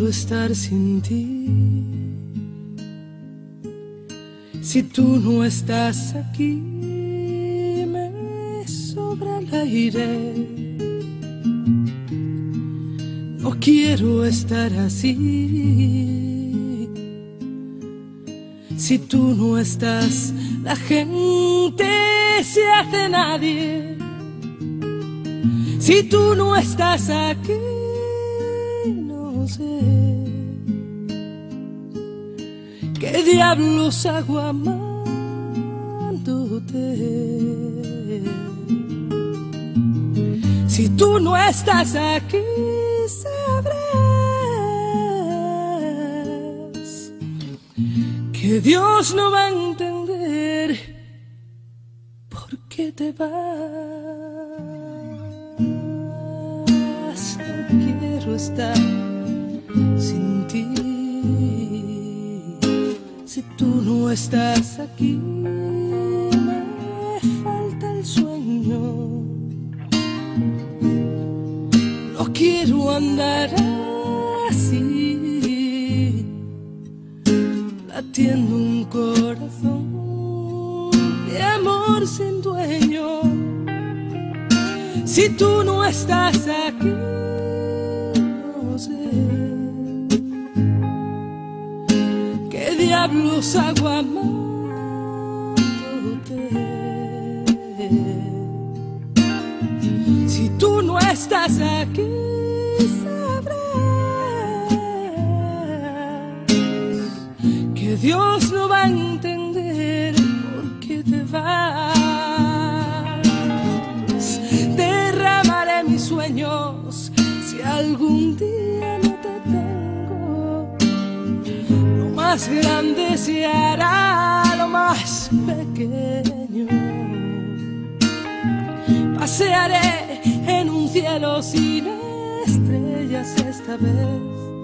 quiero estar sin ti. Si tú no estás aquí, me sobra el aire. No quiero estar así. Si tú no estás, la gente se hace nadie. Si tú no estás aquí, no sé qué diablos hago amándote. Si tú no estás aquí, sabrás que Dios no va a entender por qué te vas. No quiero estar sin ti. Si tú no estás aquí, me falta el sueño. No quiero andar así, latiendo un corazón de amor sin dueño. Si tú no estás aquí, no sé qué diablos hago amándote. Si tú no estás aquí, sabrás que Dios no va a entender por qué te vas. Derramaré mis sueños si algún día no te tengo. Lo más grande se hará lo más pequeño. Pasearé en un cielo sin estrellas esta vez,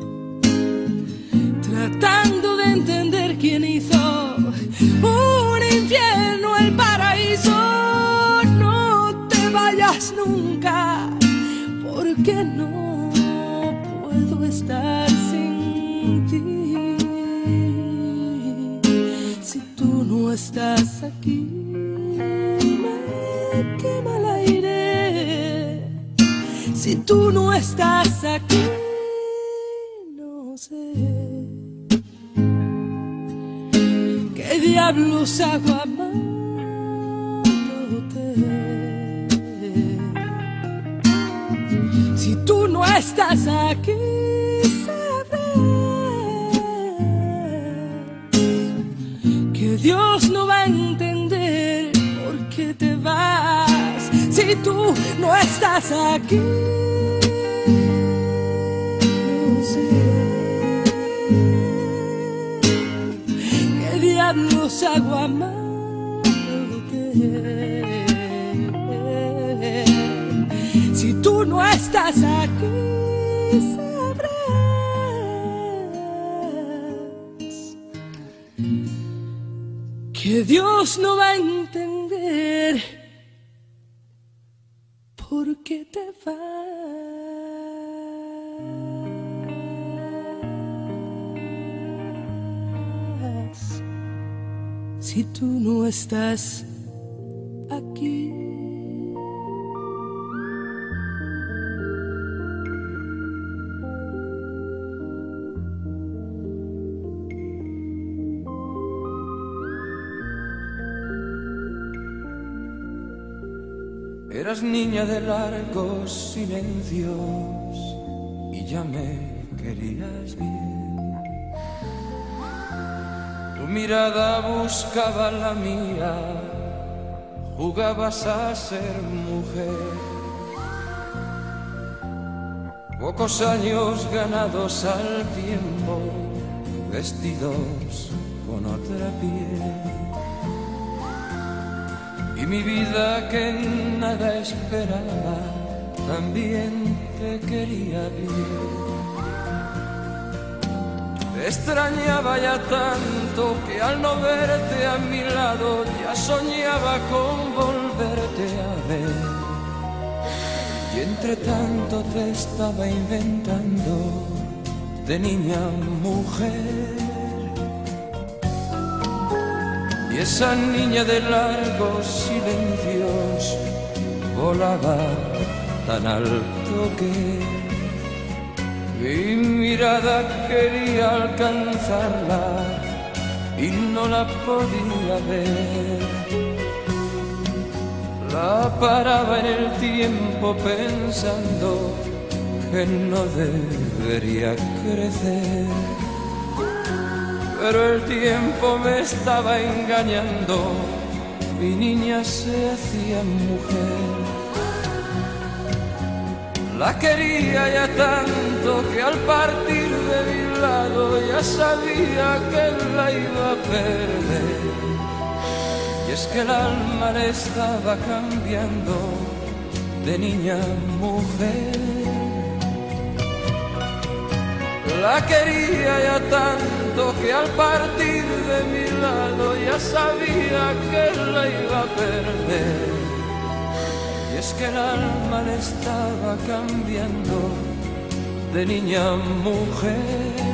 tratando de entender quién hizo un infierno el paraíso. No te vayas nunca, porque no puedo estar sin ti. Si tú no estás aquí, me quema el aire. Si tú no estás aquí, no sé qué diablos hago amándote. Si tú no estás aquí, sabrás que Dios no va a entender por qué te vas. Si tú no estás aquí, no sé qué diablos hago amándote. Si tú no estás aquí, sabrás que Dios no va a entender por qué te vas. Si tú no estás aquí. Eras niña de largos silencios y ya me querías bien. Tu mirada buscaba la mía, jugabas a ser mujer. Pocos años ganados al tiempo, vestidos con otra piel. Y mi vida que nada esperaba, también te quería bien. Te extrañaba ya tanto que al no verte a mi lado ya soñaba con volverte a ver. Y entre tanto te estaba inventando de niña a mujer. Y esa niña de largos silencios volaba tan alto que mi mirada quería alcanzarla y no la podía ver. La paraba en el tiempo pensando que no debería crecer, pero el tiempo me estaba engañando, mi niña se hacía mujer. La quería ya tanto que al partir de mi lado ya sabía que la iba a perder. Y es que el alma le estaba cambiando de niña a mujer. La quería ya tanto que al partir de mi lado ya sabía que la iba a perder. Y es que el alma le estaba cambiando de niña a mujer.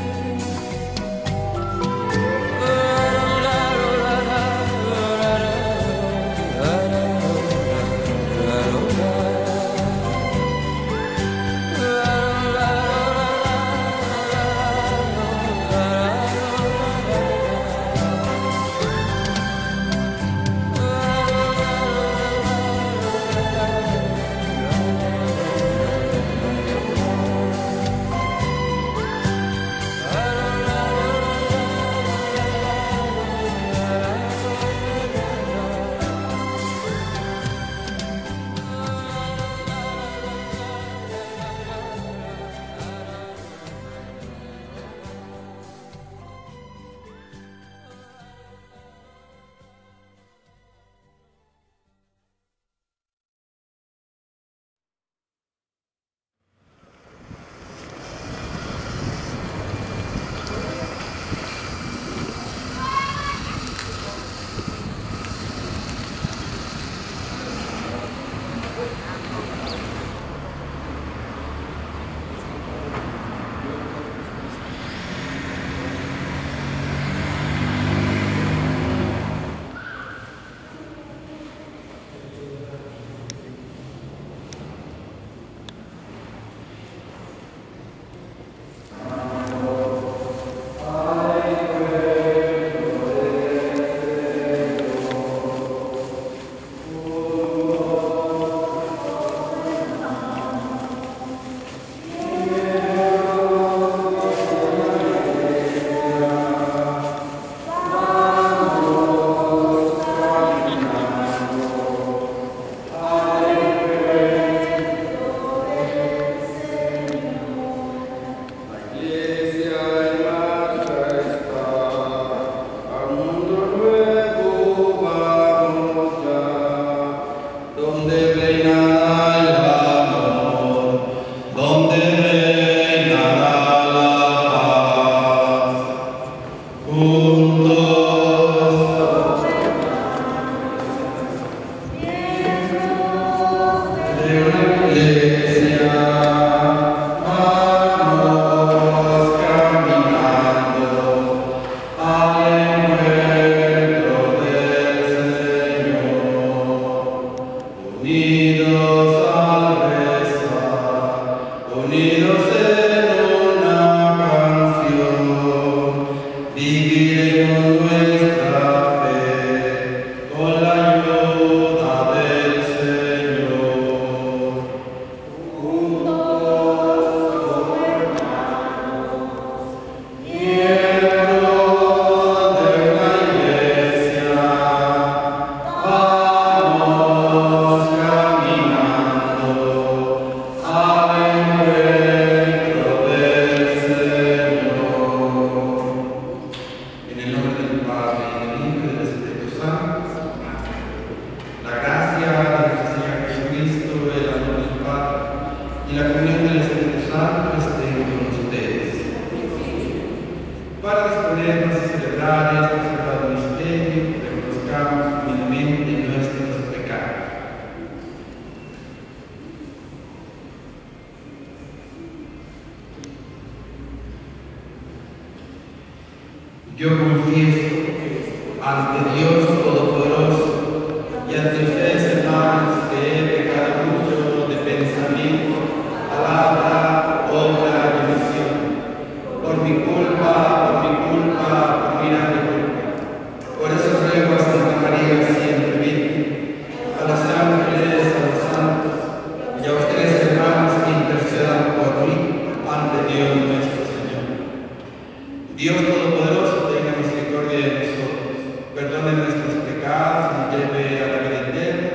Yo confieso ante Dios Todopoderoso y ante ustedes, hermanos, que he pecado mucho de pensamiento, palabra, obra y omisión. Por mi culpa, por mi grande culpa. Por eso ruego a Santa María siempre Virgen, a los ángeles, a los santos y a ustedes, hermanos, que intercedan por mí ante Dios nuestro Señor. Dios Todopoderoso tenga misericordia de nosotros, perdone nuestros pecados y nos lleve a la vida eterna.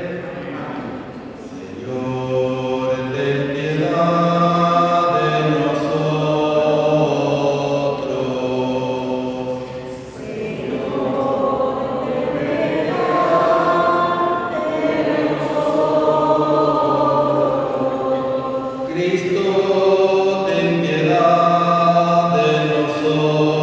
Señor, ten piedad de nosotros. Señor, ten piedad de nosotros. Cristo, ten piedad de nosotros.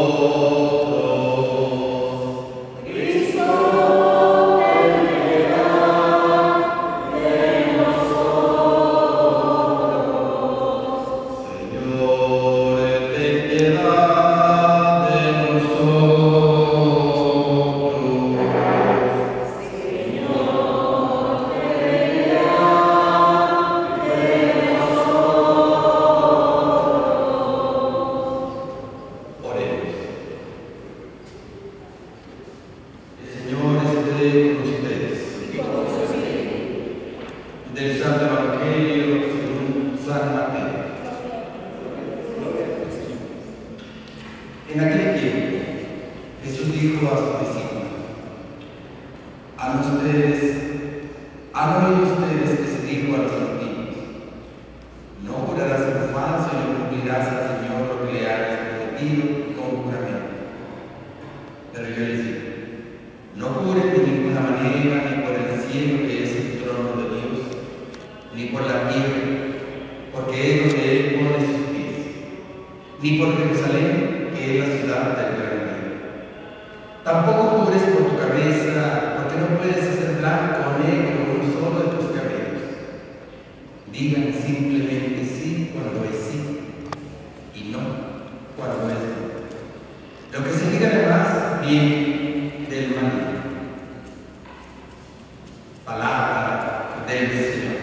Del Santo Evangelio según San Mateo. En aquel tiempo, Jesús dijo a sus discípulos: ¿Han oído ustedes que se dijo a los antiguos: no jurarás en falso y no cumplirás al Señor lo que le hayas prometido con juramento? Pero yo les digo: no juren de ninguna manera, ni por el cielo que es el trono de Dios, ni por la tierra, porque es donde Él pone sus pies, ni por Jerusalén, que es la ciudad del gran rey. Tampoco jures por tu cabeza, porque no puedes hacer blanco o negro uno solo de tus cabellos. Digan simplemente sí cuando es sí, y no cuando es no. Lo que se diga además viene del maligno. Palabra del Señor.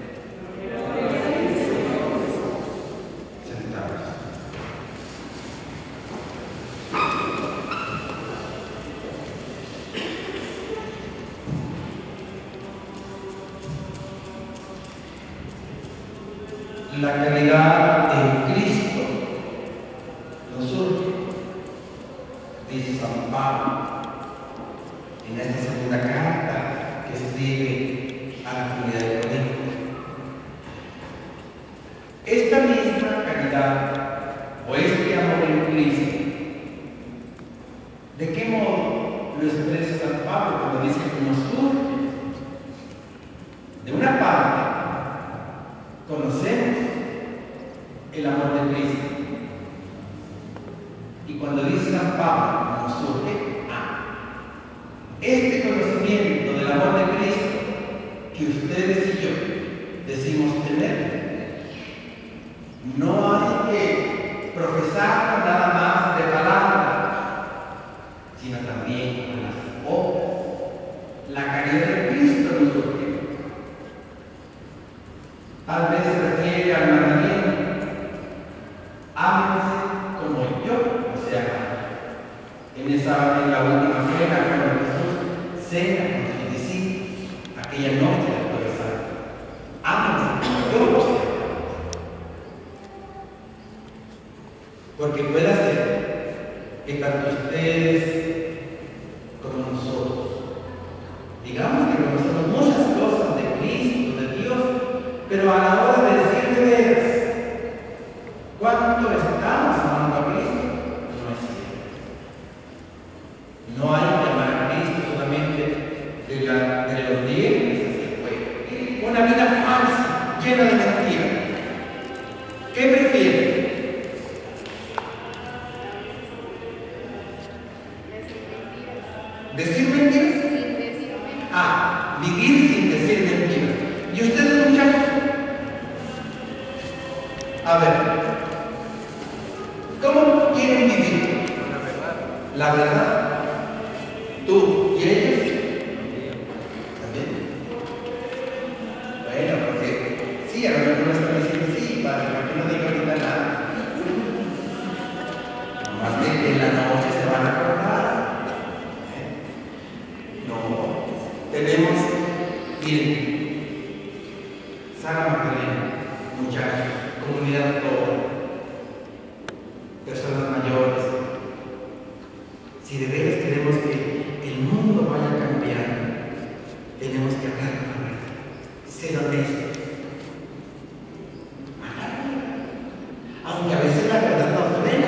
La caridad en Cristo nos surge, dice San Pablo en esta segunda carta que escribe a la comunidad de Corinto. Esta misma caridad o este amor en Cristo, ¿de qué modo lo expresa San Pablo cuando dice que nos surge? De una parte, conocemos el amor de Cristo. Y cuando dice San Pablo, nos surge este conocimiento del amor de Cristo que ustedes y yo decimos tener. No hay que profesar nada más de palabras, sino también con las obras. La caridad de Cristo nos surge. Tal vez se refiere al mandamiento: ámense como yo os he amado. En la última cena, cuando Jesús cena con sus discípulos, aquella noche del Jueves Santo: ámense como yo os he amado. Porque puede ser que tanto ustedes como nosotros digamos que conocemos muchas cosas de Cristo, de Dios, pero a la hora de decir de veras cuánto estamos amando a Cristo, no es cierto. No hay que amar a Cristo solamente de los dientes hacia afuera. Una vida falsa, llena de mentiras. ¿Qué prefiere? ¿Decir mentiras? Vivir sin decir mentiras. ¿Y ustedes, muchachos? A ver, ¿cómo quieren vivir? la verdad. Tú y ellos también. Bueno, porque sí, a lo mejor me están diciendo sí, padre, ¿por qué no digo ahorita nada? Más que en la noche se van a acordar. No, tenemos, miren, Sara Magdalena, muchachos, comunidad toda, personas mayores. Si de veras queremos que el mundo vaya cambiando, tenemos que hablar con la verdad, ser honestos. Aunque a veces la verdad nos duele.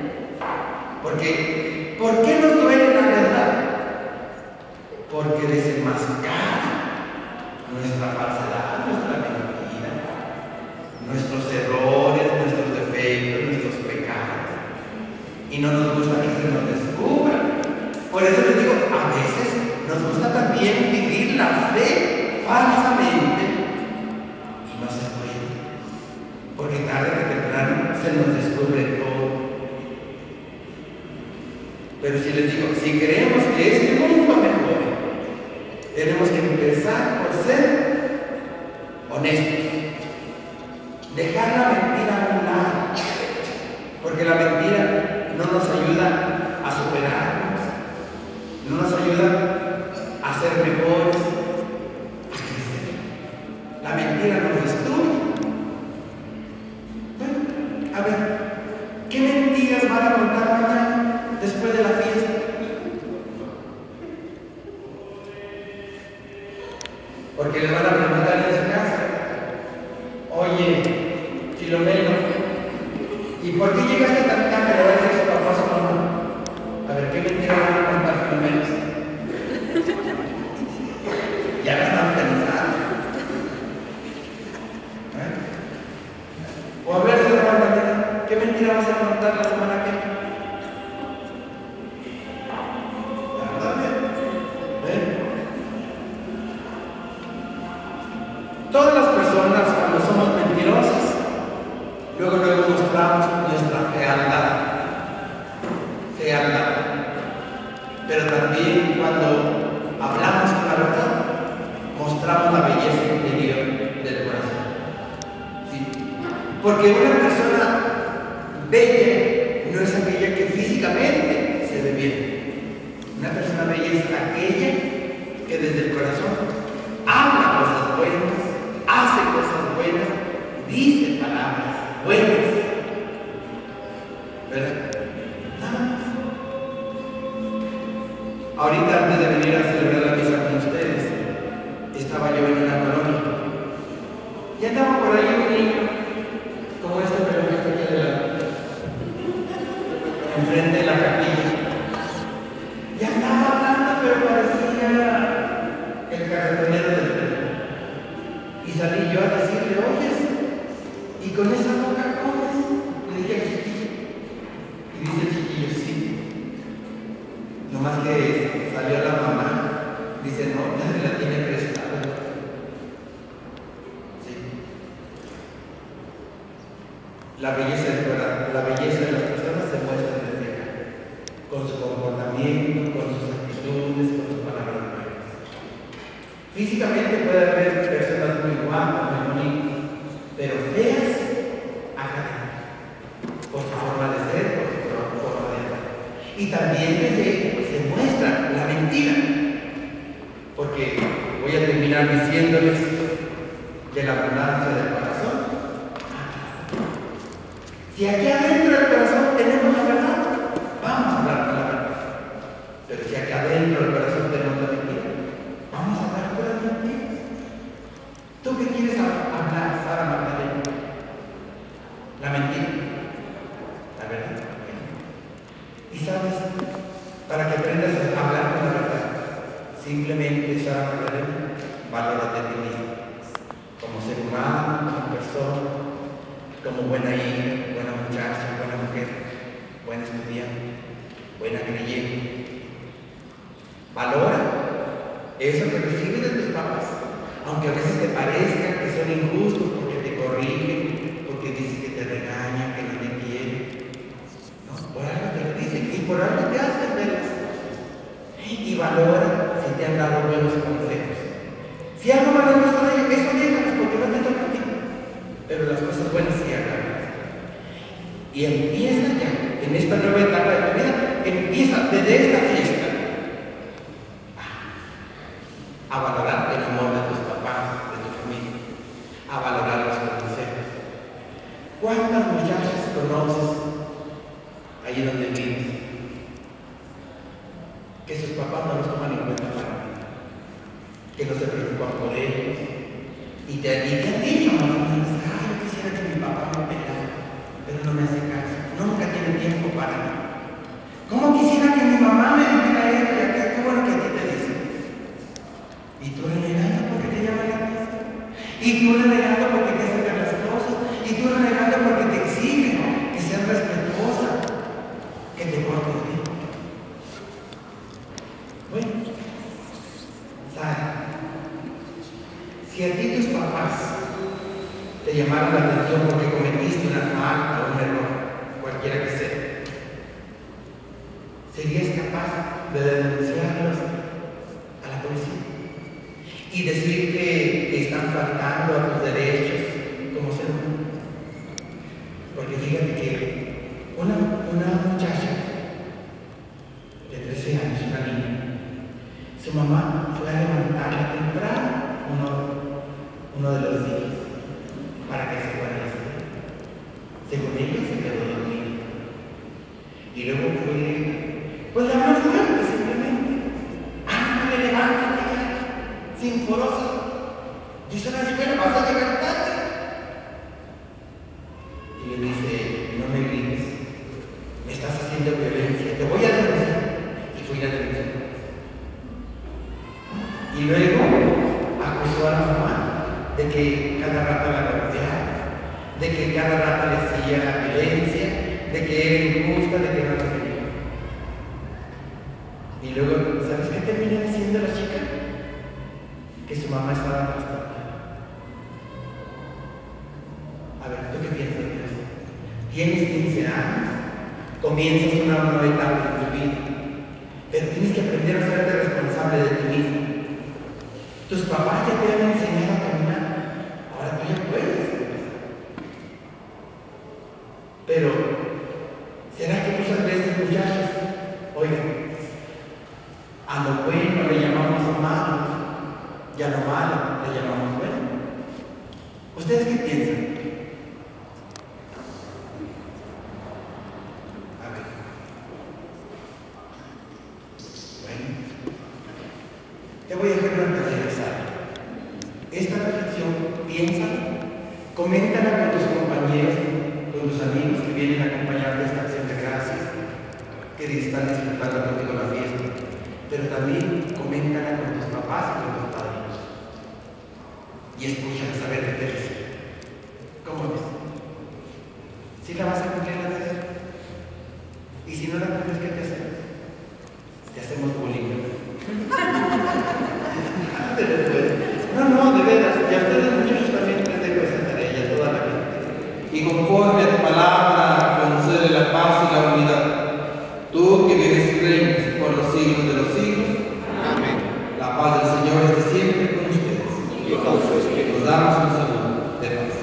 Porque, ¿por qué nos duele la verdad? Porque desenmascara nuestra falsedad, nuestra mentira, nuestros errores, nuestros defectos, nuestros pecados. Y no nos gusta que se nos descubra. Por eso les digo, a veces nos gusta también vivir la fe falsamente y no se puede. Porque tarde o temprano se nos descubre todo. Pero si les digo, si queremos que este mundo mejore, tenemos que empezar por ser honestos. Dejar la mentira a un lado. Porque la mentira no nos ayuda a superarnos, no nos ayuda a ser mejores, a crecer. La mentira nos destruye. Bueno, a ver, ¿qué mentiras van a contar mañana después de la fiesta? Porque le van a preguntar en su casa, oye, Filomeno, ¿y por qué llegaste tan tarde? Le va a decir su papá a su mamá. A ver, ¿qué mentira van a contar Filomeno? Ya la están pensando. O a ver, señor Magdalena, ¿qué mentira vas a contar la semana que viene? Todas las personas, cuando somos mentirosas, luego mostramos nuestra fealdad. Pero también cuando hablamos con la verdad, mostramos la belleza interior del corazón. ¿Sí? Porque una persona bella no es aquella que físicamente se ve bien. Una persona bella es aquella que desde el corazón habla cosas buenas, hace cosas buenas, dice palabras buenas. ¿Verdad? Nada más. Ahorita, antes de venir a celebrar la misa con ustedes, estaba yo en una colonia y andaba por ahí un niño como este, pero que está aquí adelante, enfrente de la capilla, y andaba hablando, pero parecía el carretonero del tren. Y salí yo a decirle, oyes, ¿y con esa boca comes? Le dije al chiquillo. Y dice el chiquillo, sí. Nomás que salió la mamá. Dice, no, ya la tiene prestada. Sí. La belleza de las personas se muestra desde acá. Con su comportamiento, con sus actitudes, con sus palabras buenas. Físicamente puede haber personas muy guapas, muy bonitas, pero feas acá, por su forma de ser, por su forma de hablar. Y también desde se muestra la mentira, porque voy a terminar diciéndoles de la abundancia del corazón. Si aquí adentro del corazón tenemos la verdad, vamos a hablar con la verdad. Pero si aquí adentro del corazón tenemos la mentira, vamos a hablar con la mentira. ¿Tú qué quieres hablar, Sara Magdalena? La mentira. La verdad. Y sabes, para que aprendas a hablar con la verdad, simplemente, Sara Magdalena, valórate a ti mismo. Como ser humano, como persona, como buena hija, buena muchacha, buena mujer, buena estudiante, buena creyente. Valora eso que recibes de tus papás, aunque a veces te parezca que son injustos porque te corrigen, porque dices que te regañan, que no te quieren. No, por algo te lo dicen y por algo te hacen ver no me han gustado, eso déjalas porque no te toca a ti. Pero las cosas buenas sí agarras. Y empieza ya, en esta nueva etapa de tu vida, empieza desde esta fiesta a valorar el amor de tus papás, de tu familia, a valorar los consejos. ¿Cuántas muchachas conoces ahí donde vives que sus papás no los toman en cuenta para nada, que no se preocupan por ellos y te han dicho más o menos, ay, yo quisiera que mi papá me pelara, pero no me hace caso, nunca tiene tiempo para mí? ¿Cómo quisiera que mi mamá me dijera esto y aquello? Qué bueno que a ti te dicen. Y tú renegando porque te llaman la atención, y tú renegando porque te sacan las cosas, y tú renegando porque te exigen que seas respetuosa, que te portes bien. Bueno, ¿sabes? Si a ti tus papás te llamaron la atención porque cometiste una falta o un error, cualquiera que sea, ¿serías capaz de denunciarlos a la policía y decir que están faltando a tus derechos como ser humano? Porque fíjate que una muchacha de 13 años, una niña, su mamá fue a levantarla temprano uno de los días para que se fuera a la escuela. Según ella se quedó dormida. Y luego pues la más fuerte simplemente. ¡Ándale, levántate ya! Sin forosa. Dice a la escuela, vas a llegar tarde. Y le dice, no me grites, me estás haciendo violencia, te voy a denunciar. Y fui a denunciar. Y luego acusó a la mamá de que cada rato la golpeaba, de que cada rato le hacía violencia, de que era injusta, de que no lo quería. Y luego, ¿sabes qué terminó diciendo la chica? Que su mamá estaba trastornada. A ver, ¿tú qué piensas de eso? Tienes 15 años, comienzas una nueva etapa en tu vida, pero tienes que aprender a hacerte responsable de ti mismo. Tus papás ya te han enseñado a caminar, ahora tú ya puedes empezar. Pero, ¿será que muchas veces, muchachos, oigan, a lo bueno le llamamos malo y a lo malo le llamamos bueno? ¿Ustedes qué piensan? A ver. Bueno, te voy a dejar una reflexión. Esta reflexión, piénsala, coméntala con tus compañeros, con tus amigos que vienen a acompañarte a esta acción de gracias, que están disfrutando contigo la fiesta, pero también coméntala con tus papás y con tus padres. Y escúchala saber qué te dicen. ¿Cómo ves? ¿Sí la vas a cumplir la tarea? Y si no la cumples, ¿qué te hacemos? Te hacemos bullying. No, de veras, y a ustedes muchachos también les dejo esa tarea y a toda la gente. Y conforme a tu palabra, concede la paz y la unidad. Tú que vives y reinas por los siglos de los siglos. Amén. La paz del Señor esté siempre con ustedes. Y con su espíritu. Nos damos un saludo de paz.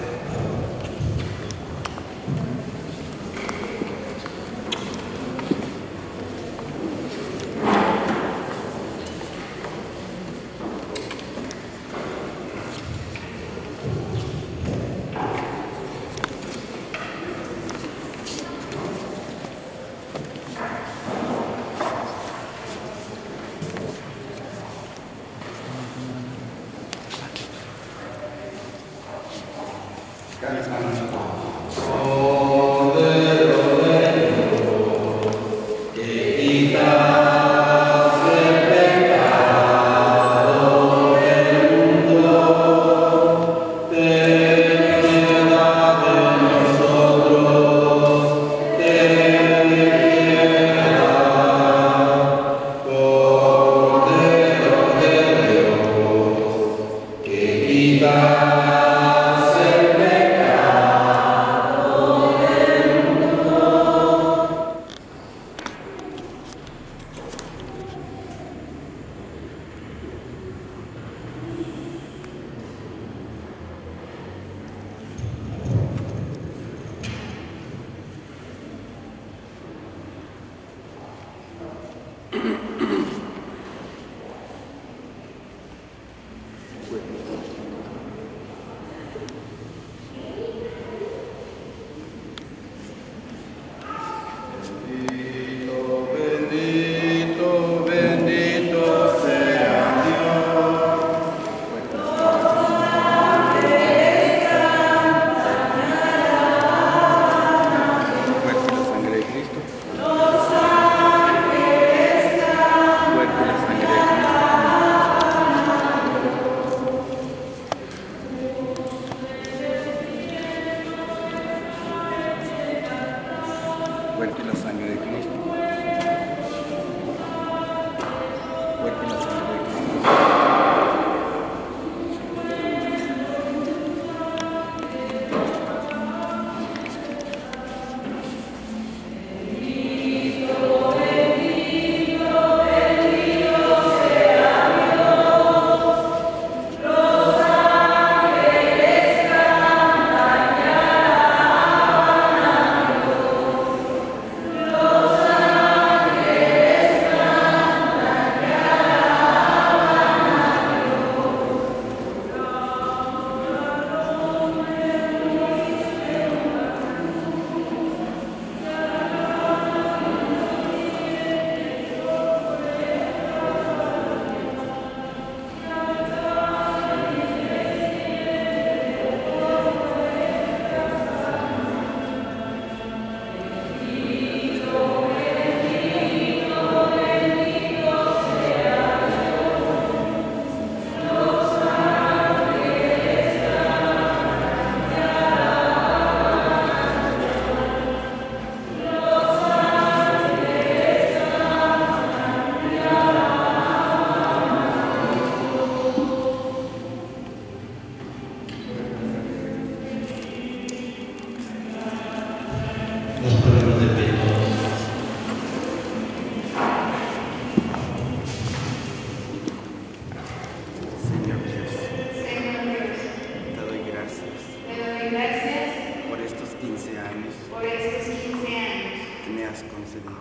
concedido.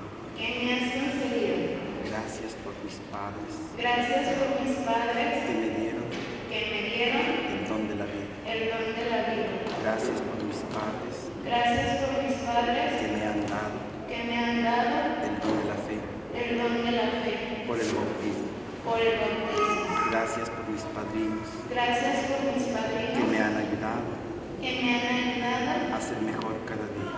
Gracias por mis padres. Que me dieron el don de la vida. Gracias por mis padres. Que me han dado el don de la fe. Por el bautismo. Gracias por mis padrinos. Que me han ayudado a ser mejor cada día.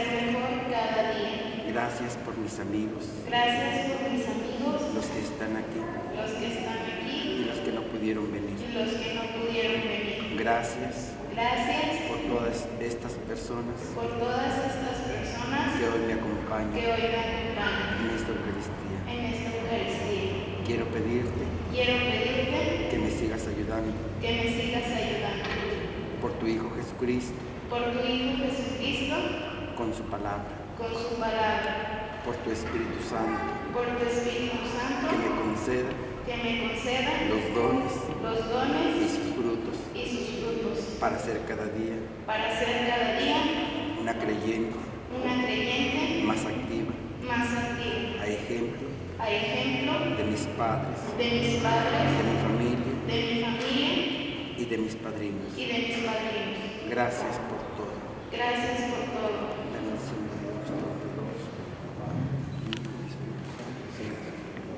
Gracias por mis amigos. Los que están aquí y los que no pudieron venir. Gracias por todas estas personas que hoy me acompañan en esta Eucaristía. Quiero pedirte que me sigas ayudando por tu Hijo Jesucristo, con su palabra, por tu Espíritu Santo, que me conceda los dones y sus frutos para ser cada día una creyente más activa, a ejemplo de mis padres, de mi familia y de mis padrinos. Gracias por todo. La bendición de Dios Todopoderoso, Padre, Hijo y Espíritu Santo.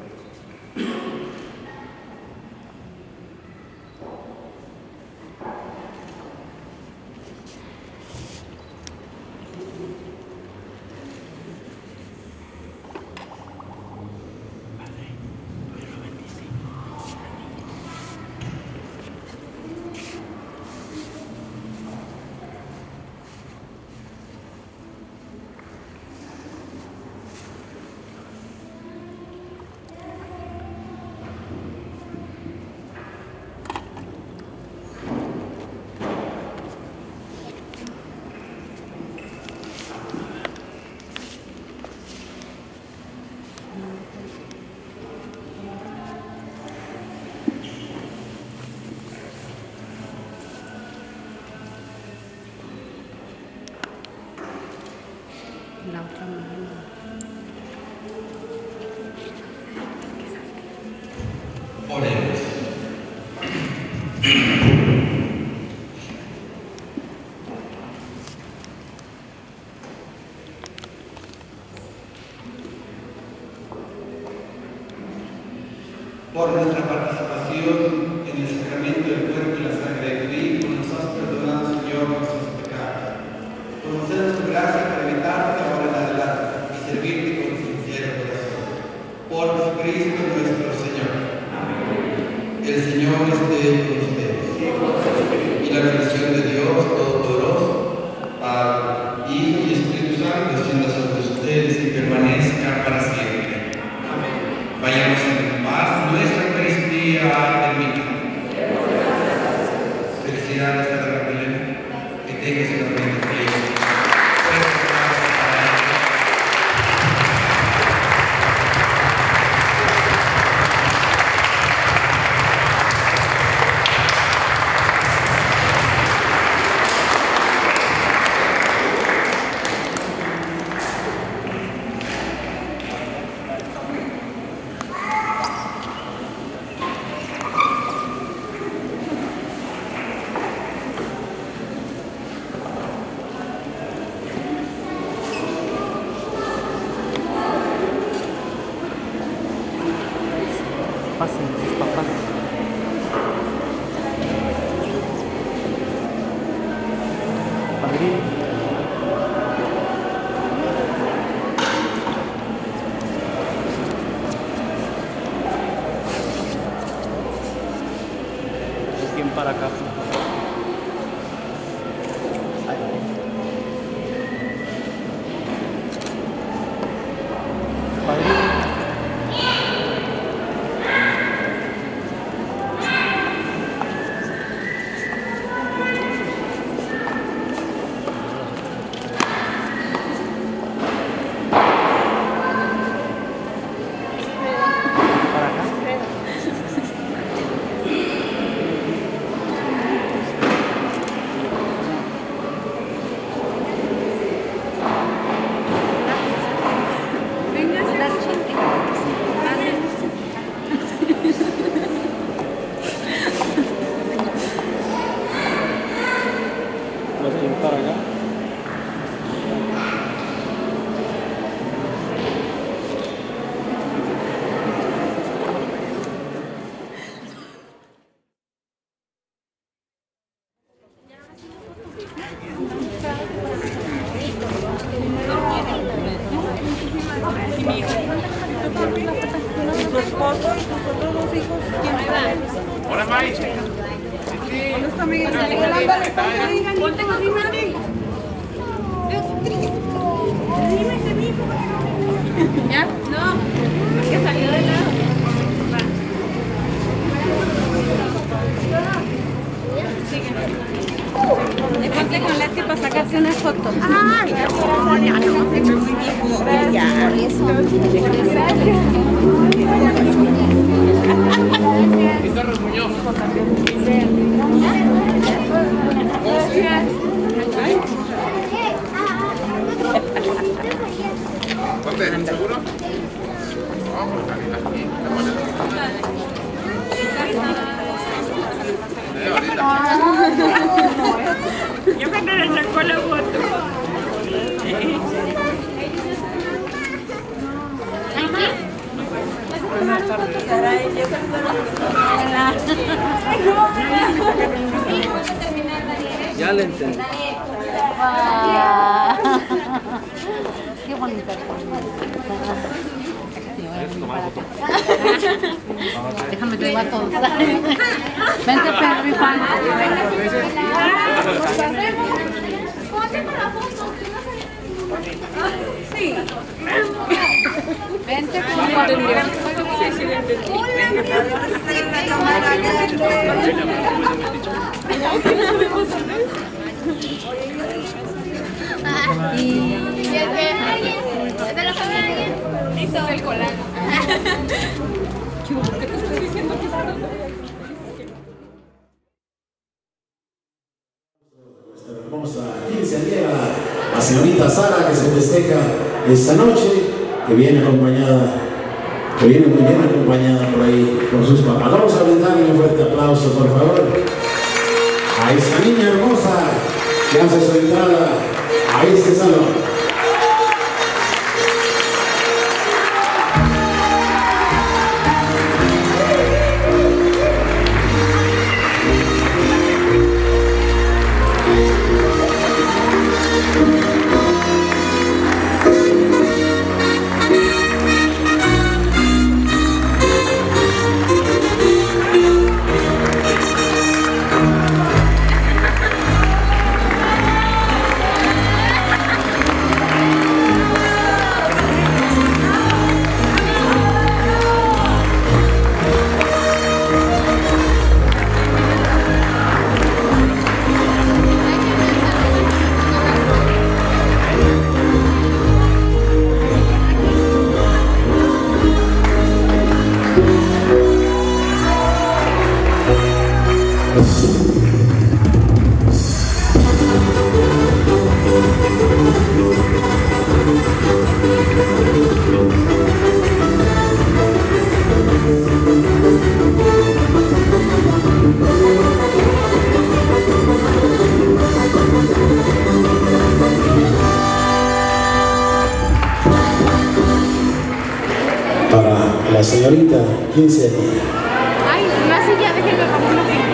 La otra mano. Oremos. Por nuestra participación en el sacramento del cuerpo y la sangre de tu Hijo, nos has perdonado, Señor, nuestros pecados. Concedas tu gracia para evitarte ahora en adelante y servirte con sincero corazón. Por Jesucristo nuestro Señor. Amén. El Señor esté con ustedes. Y la bendición de Dios Todopoderoso, Padre, Hijo y Espíritu Santo, descienda sobre ustedes y permanezca para siempre. Amén. Vayamos en paz. Nuestra Eucaristía ha terminado. Felicidades a la familia. Que tengas una buena fiesta. Pasen sus papás. Padrino. ¿Quién para acá? Padrino. para acá. Hola, May. ¿Dónde está Miguel? Ponte arriba de mí. Dime ese mismo. ¿Ya? No, es que salió de lado. Ponte con Leti para sacarte una foto. Ah, ya, no, se ve muy bien. Ya. Por eso. Guitarras Muñoz. ¿Dónde? ¿Seguro? Vamos, aquí. Yo cuando le sacó la foto. Buenas tardes. Ya le entendí. Qué bonita. Déjame que a todos. Vente, Pedro y Juan. Ponte con la foto. Sí. Vente con Juan. ¿Y es de alguien? ¿Es de la familia de alguien? Eso es el colado. ¿Qué te estoy diciendo que está? Nuestra hermosa quinceañera, la señorita Sara, que se festeja esta noche, que viene acompañada, muy bien acompañada por ahí con sus papás. Vamos a brindarle un fuerte aplauso, por favor, a esta niña hermosa que hace su entrada a este salón. Para la señorita quinceañera. Ay, una silla, déjenme poner una silla.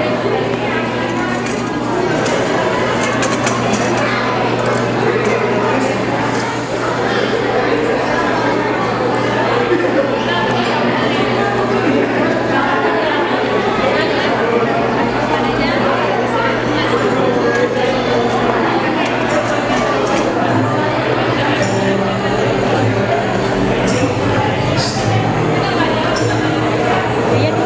Ella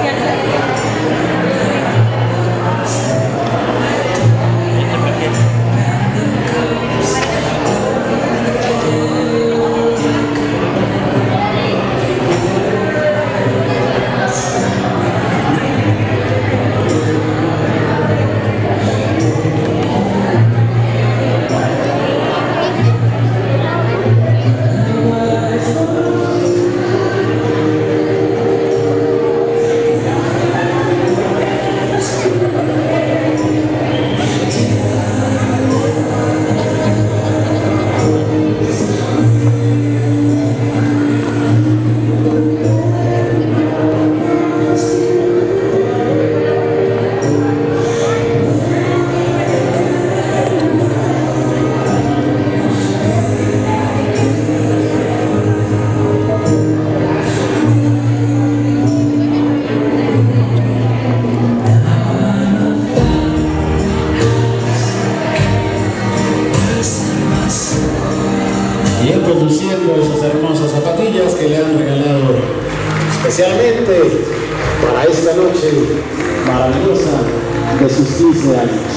chico esas hermosas zapatillas que le han regalado especialmente para esta noche maravillosa de sus 15 años.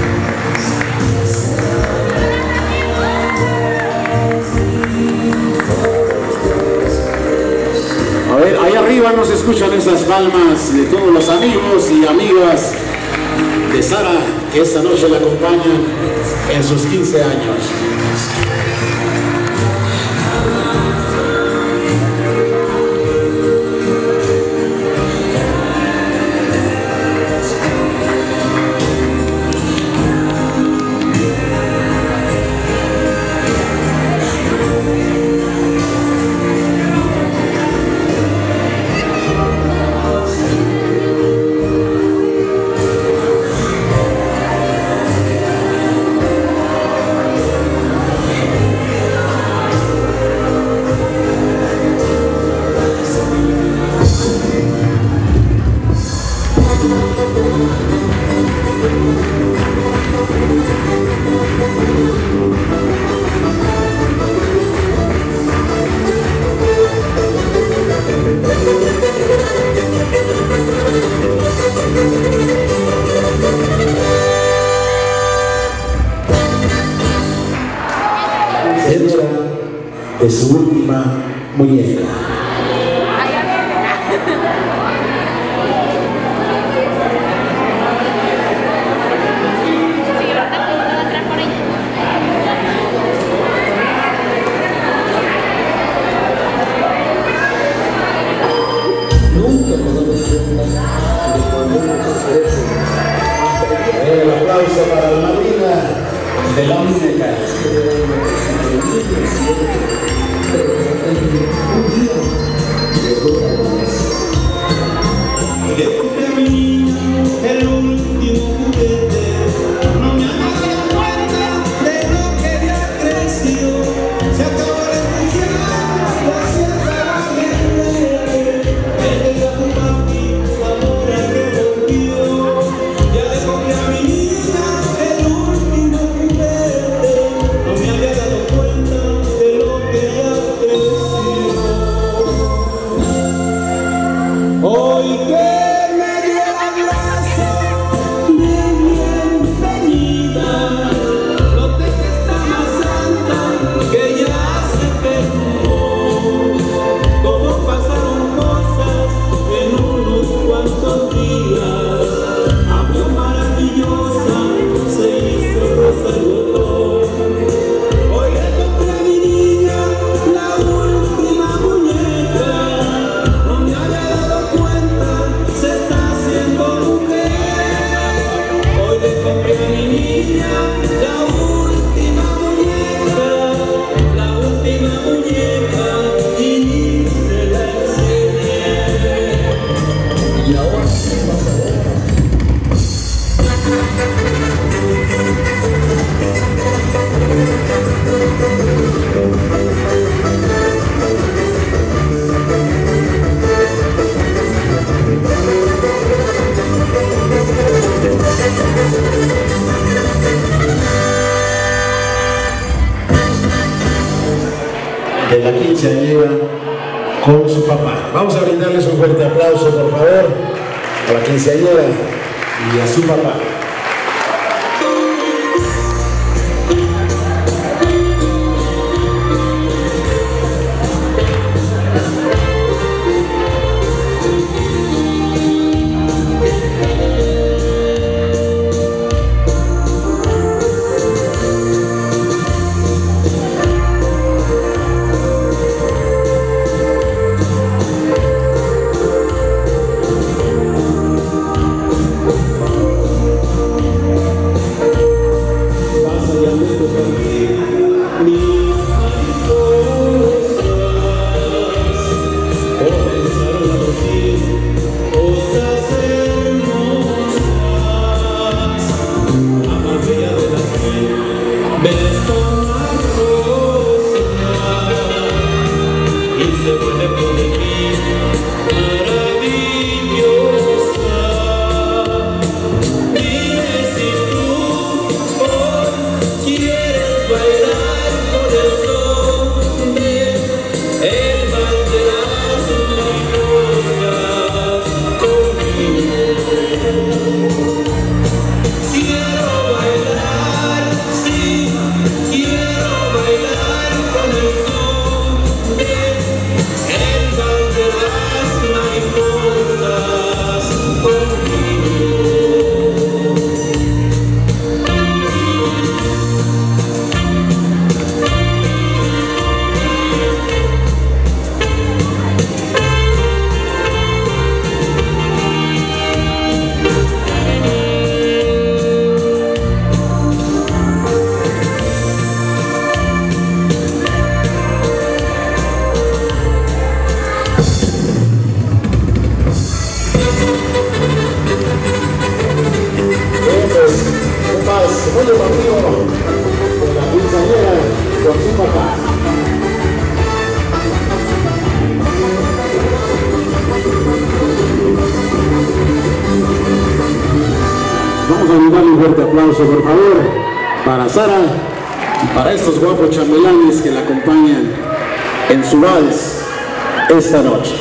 A ver, ahí arriba nos escuchan esas palmas de todos los amigos y amigas de Sara que esta noche la acompañan en sus 15 años. De su última muñeca. El aplauso para la madrina de la muñeca. Le compré a mi niña el último juguete. No me había dado cuenta de lo que ya creció. Se acabó el entusiasmo, se acabó el juguete. El de tu papi ahora revolvió. Ya le compré a mi niña el último juguete. No me había dado cuenta de lo que ya creció. Hoy que de la quinceañera con su papá. Vamos a brindarles un fuerte aplauso, por favor, a la quinceañera y a su papá. Quieres bailar con el sol de muy emotivo de la quinceañera con su papá. Vamos a darle un fuerte aplauso, por favor, para Sara y para estos guapos chambelanes que la acompañan en su vals esta noche.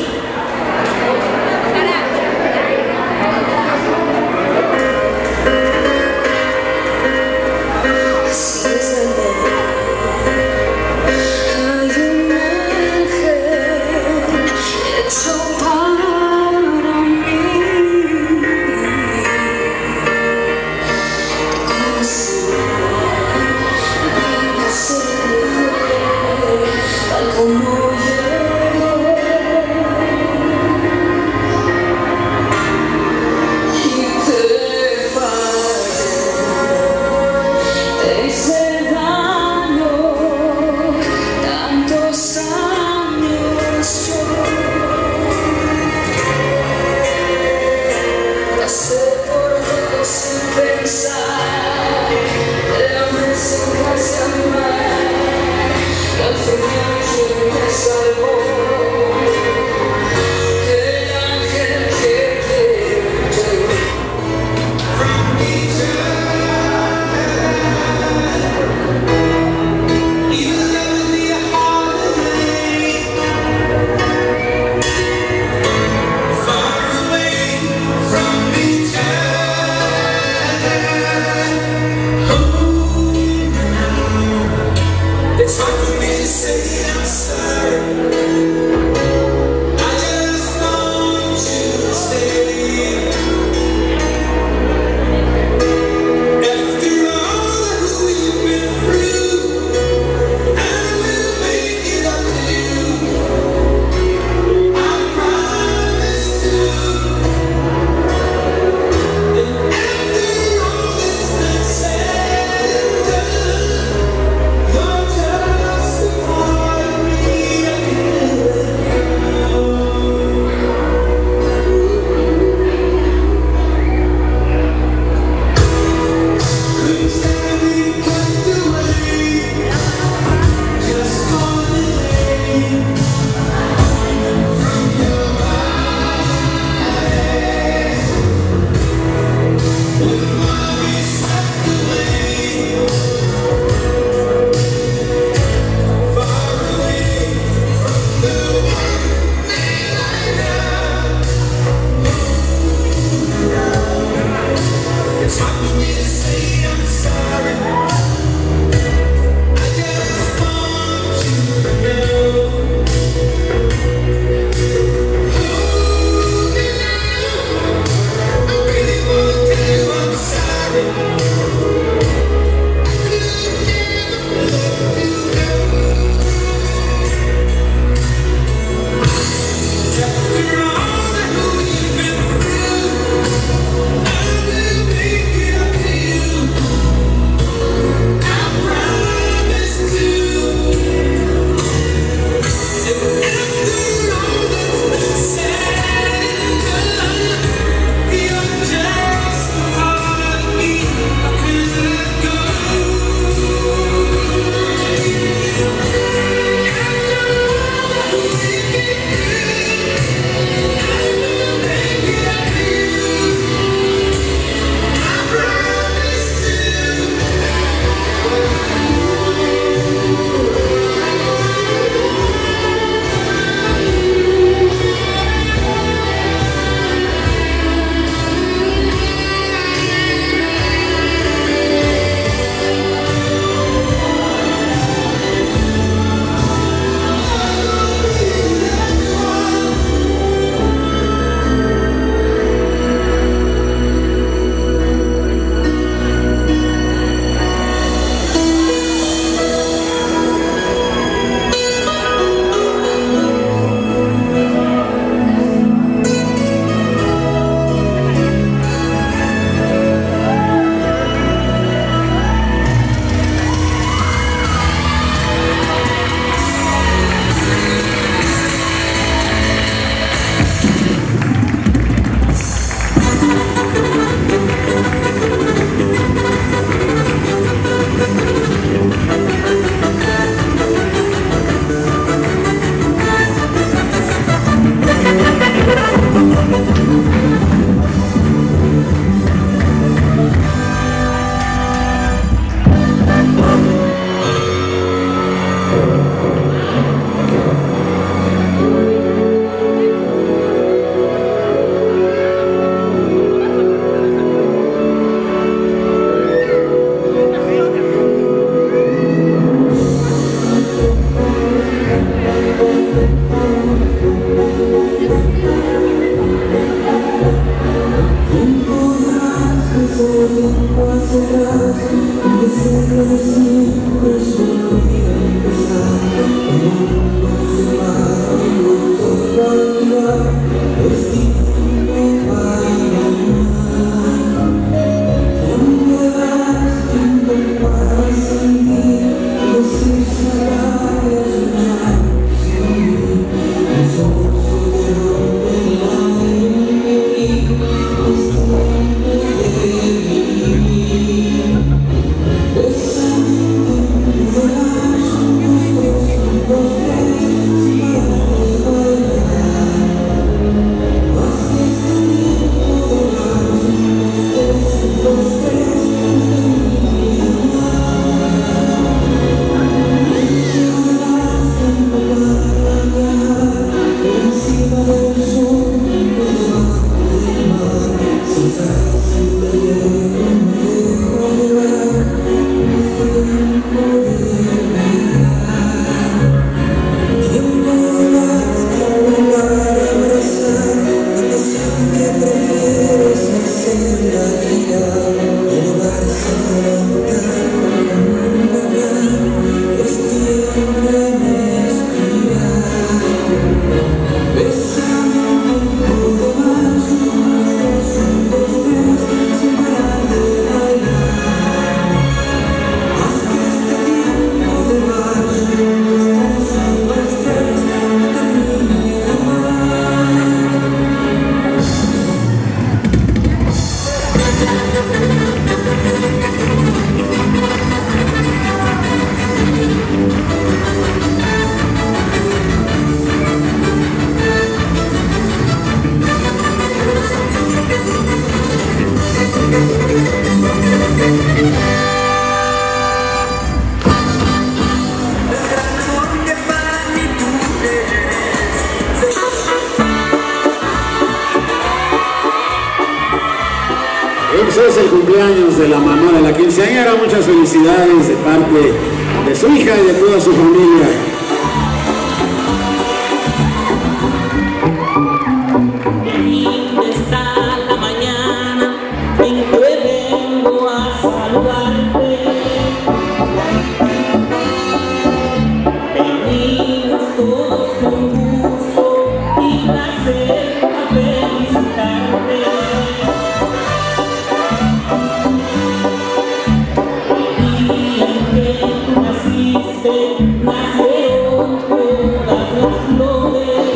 They say cumpleaños de la mamá de la quinceañera. Muchas felicidades de parte de su hija y de toda su familia. Qué linda está la mañana en que vengo a saludarte. Venimos todos con gusto y placer a felicitarte. El día en que tú naciste, nacieron todas las flores.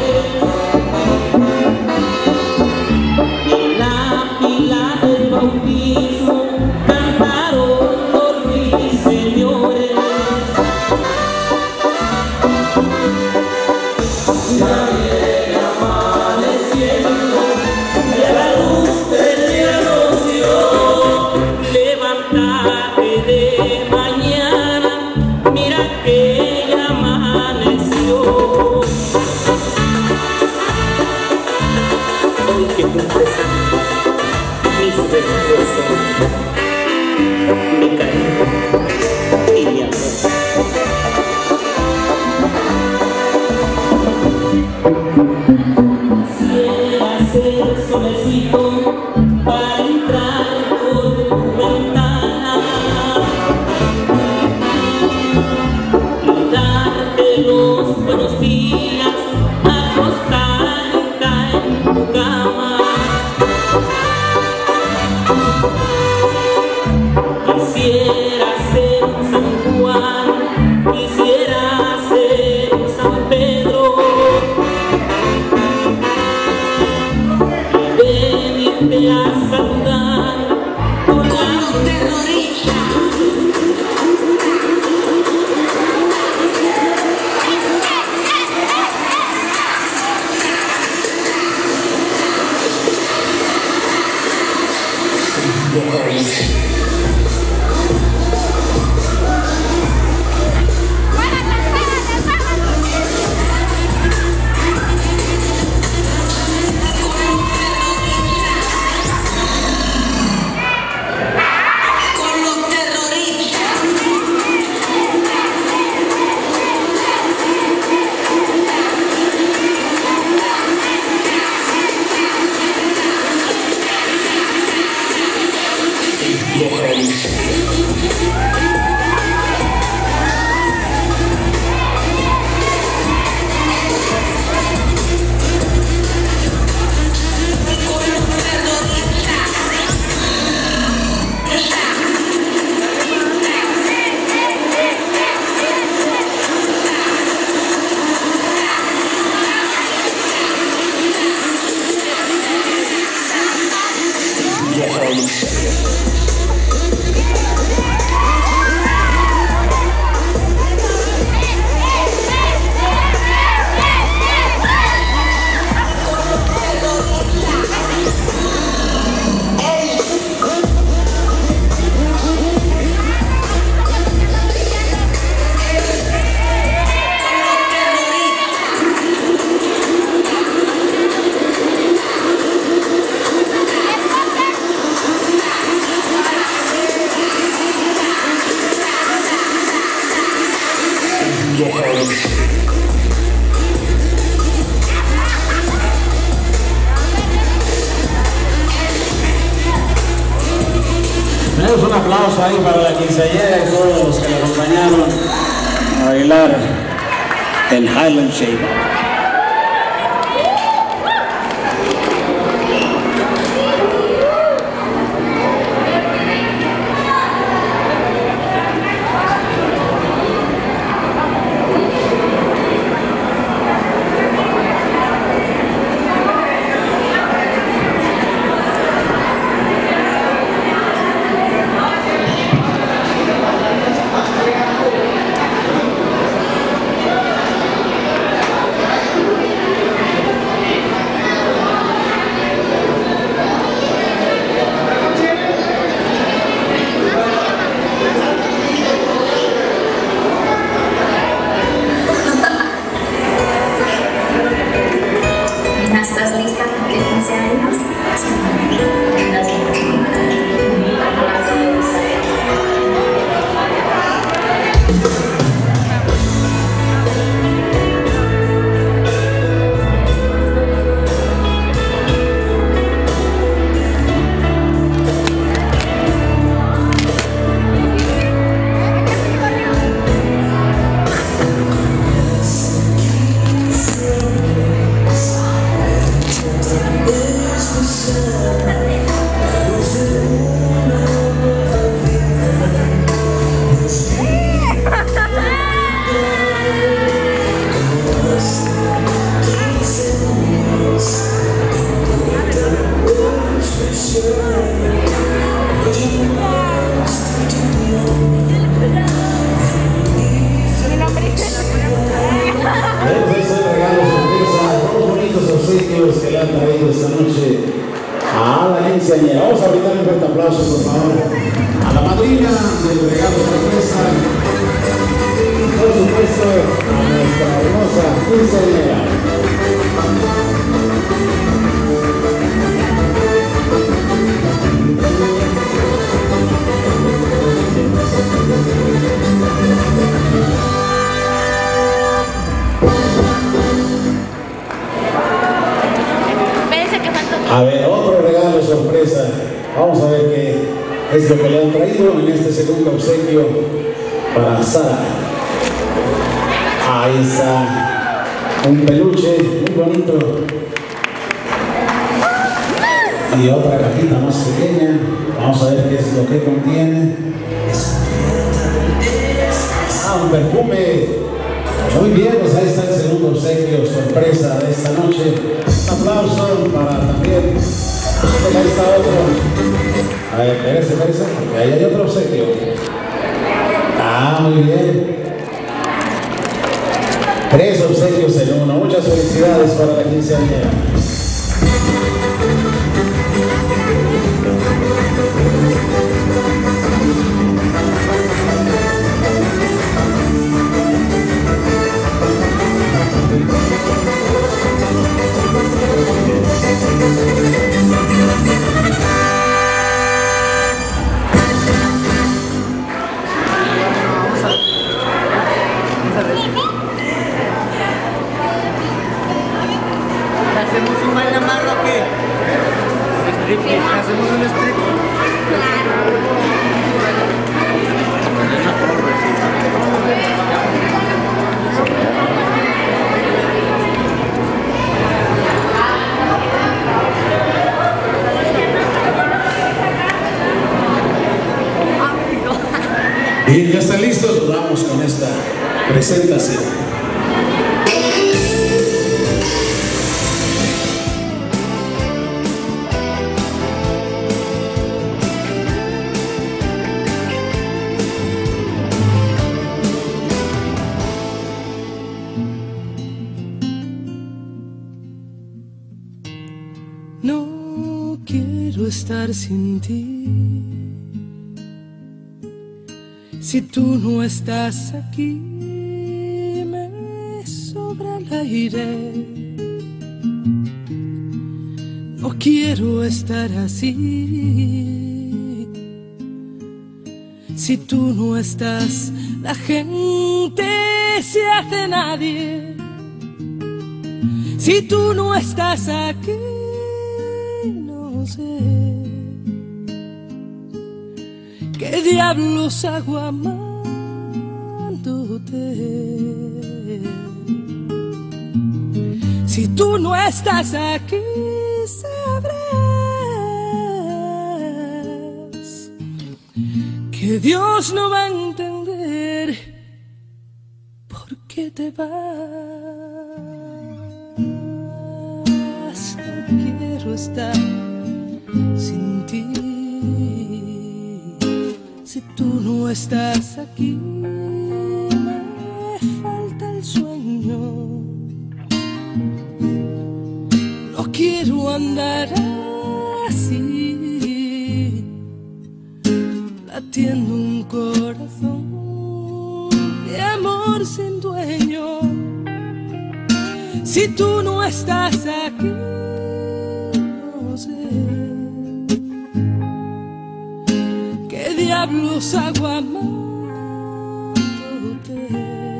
En la pila del bautismo cantaron los ruiseñores. Ya viene amaneciendo, ya la luz del día nos dio. Levántate de mañana, mira que ya amaneció. Hoy que cumples años, mis besos son mi cariño y mi amor. Quisiera ser solecito para entrar por tu ventana y darte los buenos días, acostadita en tu cama. Quisiera ser un San Juan, quisiera ser un San Pedro y venirte a saludar con los terroristas. Tenemos un aplauso ahí para la quinceañera y todos los que la acompañaron a bailar el Highland Shake. quinceañera. A ver, otro regalo sorpresa. Vamos a ver qué es lo que le han traído en este segundo obsequio para Sara. Ahí está un peluche muy bonito y otra cajita más pequeña. Vamos a ver qué es lo que contiene. Un perfume. Muy bien, pues ahí está el segundo obsequio sorpresa de esta noche. Un aplauso para también. Ahí está otro. A ver, espérese, porque ahí hay otro obsequio. Muy bien. 3 obsequios en uno. Muchas felicidades para la quinceañera. ¿Hacemos un baile amarro o qué? Strip, hacemos un strip. Bien, ya están listos, vamos con esta presentación. No quiero estar sin ti. Si tú no estás aquí, me sobra el aire. No quiero estar así. Si tú no estás, la gente se hace nadie. Si tú no estás aquí, no sé qué diablos hago amándote. Si tú no estás aquí, sabrás que Dios no va a entender por qué te vas. No quiero estar sin ti. Si tú no estás aquí, me falta el sueño. No quiero andar así, latiendo un corazón de amor sin dueño. Si tú no estás aquí, no sé qué diablos hago amándote.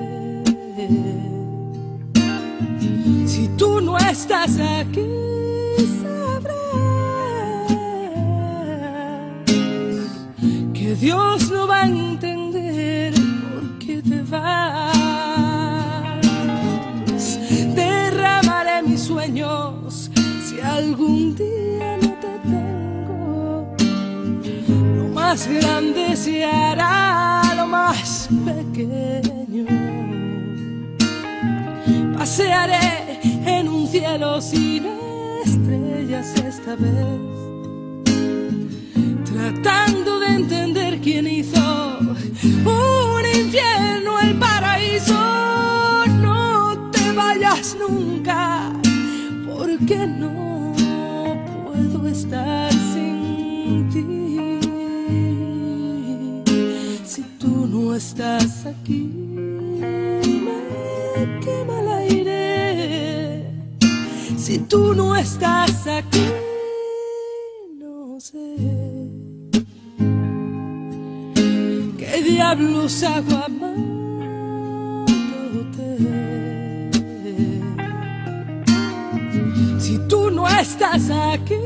Si tú no estás aquí, sabrás que Dios no va a entender por qué te vas. Derramaré mis sueños si algún día no te tengo. Lo más grande se hará lo más pequeño. Pasearé en un cielo sin estrellas esta vez, tratando de entender quién hizo un infierno el paraíso. No te vayas nunca, porque no puedo estar sin ti. Si tú no estás aquí, me quema el aire. Si tú no estás aquí, no sé qué diablos hago amándote. Si tú no estás aquí,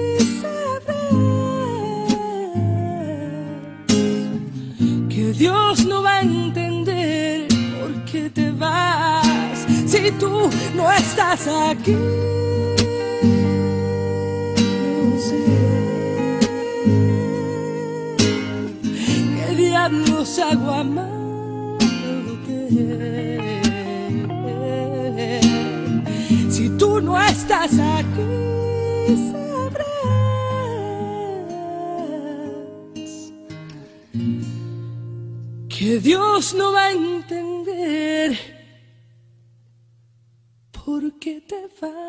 Dios no va a entender por qué te vas si tú no estás aquí. No sé qué diablos hago amándote. Si tú no estás aquí, sabrás que Dios no va a entender por qué te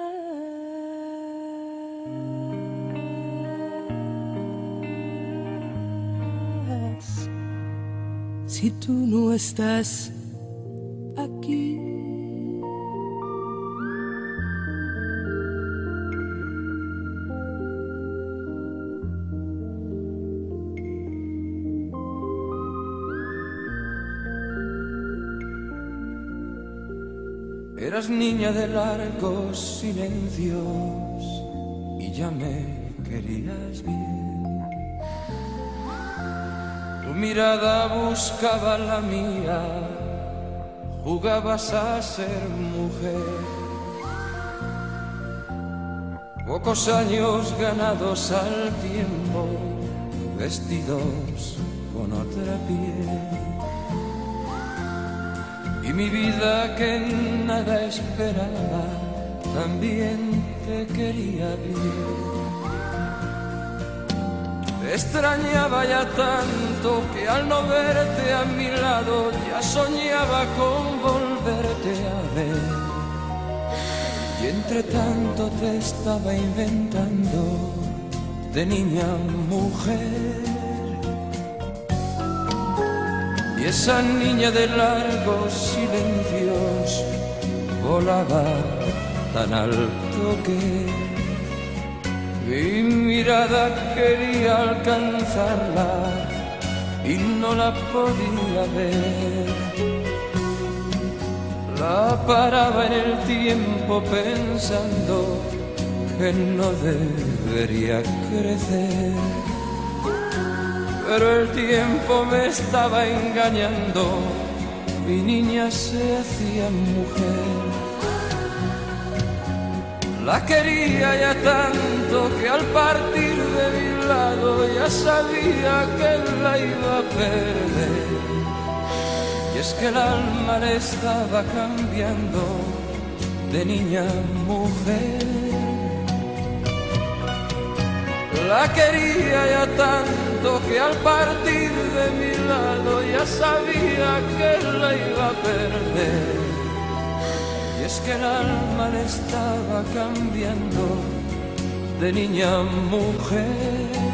vas si tú no estás aquí. Eras niña de largos silencios y ya me querías bien. Tu mirada buscaba la mía, jugabas a ser mujer. Pocos años ganados al tiempo, vestidos con otra piel. Y mi vida que nada esperaba, también te quería bien. Te extrañaba ya tanto que al no verte a mi lado ya soñaba con volverte a ver. Y entre tanto te estaba inventando de niña a mujer. Y esa niña de largos silencios volaba tan alto que mi mirada quería alcanzarla y no la podía ver. La paraba en el tiempo pensando que no debería crecer. Pero el tiempo me estaba engañando, mi niña se hacía mujer. La quería ya tanto que al partir de mi lado ya sabía que la iba a perder. Y es que el alma le estaba cambiando de niña a mujer. La quería ya tanto que al partir de mi lado ya sabía que la iba a perder. Y es que el alma le estaba cambiando de niña a mujer.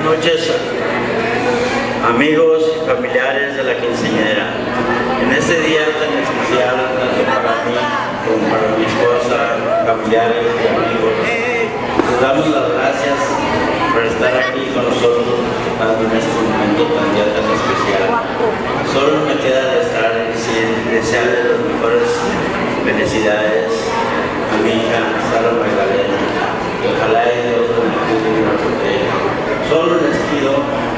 noches, amigos y familiares de la quinceañera. En este día tan especial, tanto para mí como para mi esposa, familiares y amigos, les damos las gracias por estar aquí con nosotros en este momento tan día tan especial. Solo me queda desearles las mejores felicidades a mi hija Sara Magdalena. Ojalá Dios me cuide y me proteja. Solo les pido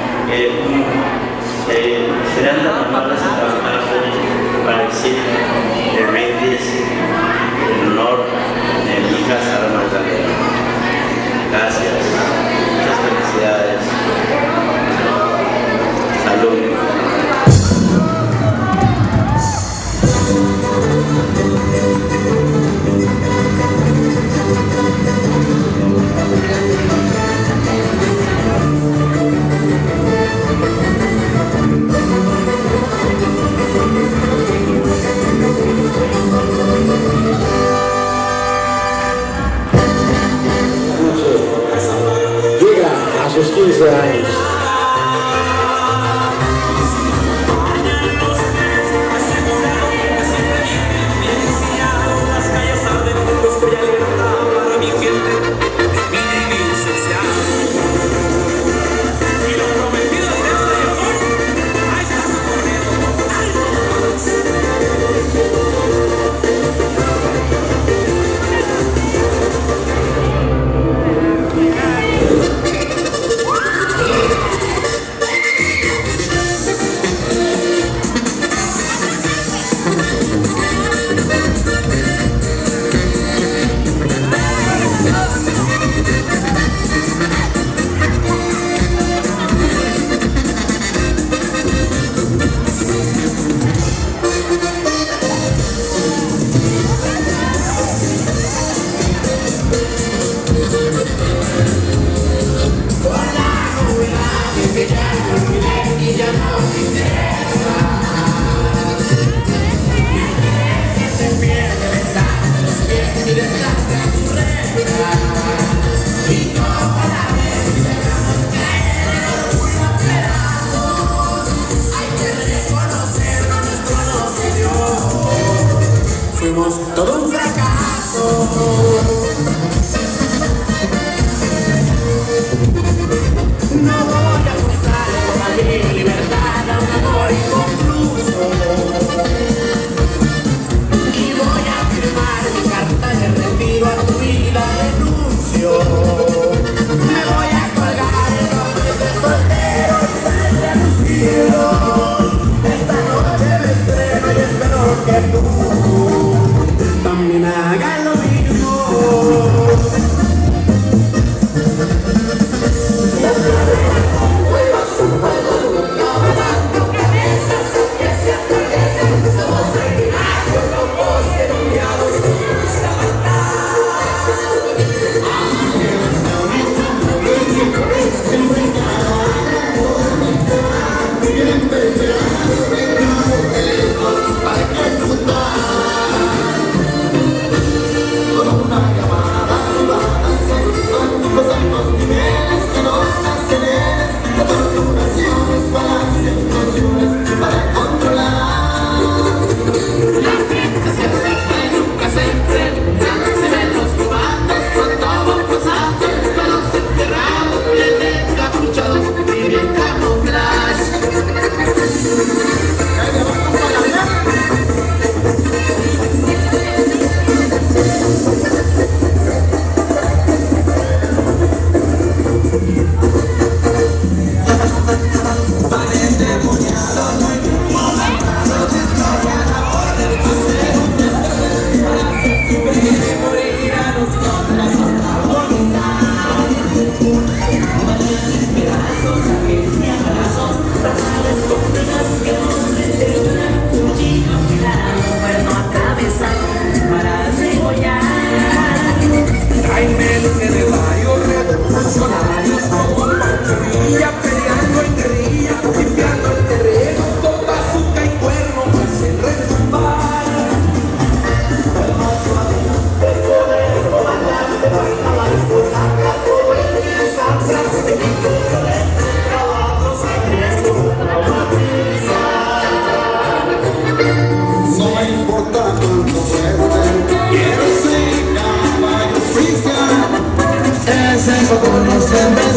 que serán tan amables de trabajar para decir el brindis en honor de mi hija Sara Magdalena. Gracias, muchas felicidades. Salud. Llega a sus 15 años. Fuimos todo un fracaso. No voy a mostrar toda mi libertad a un amor inconcluso. Y voy a firmar mi carta de retiro a tu vida renuncio. Me voy a colgar el nombre de soltero y salir a lucirlo. Esta noche me estreno y espero que tú también hagas lo mismo.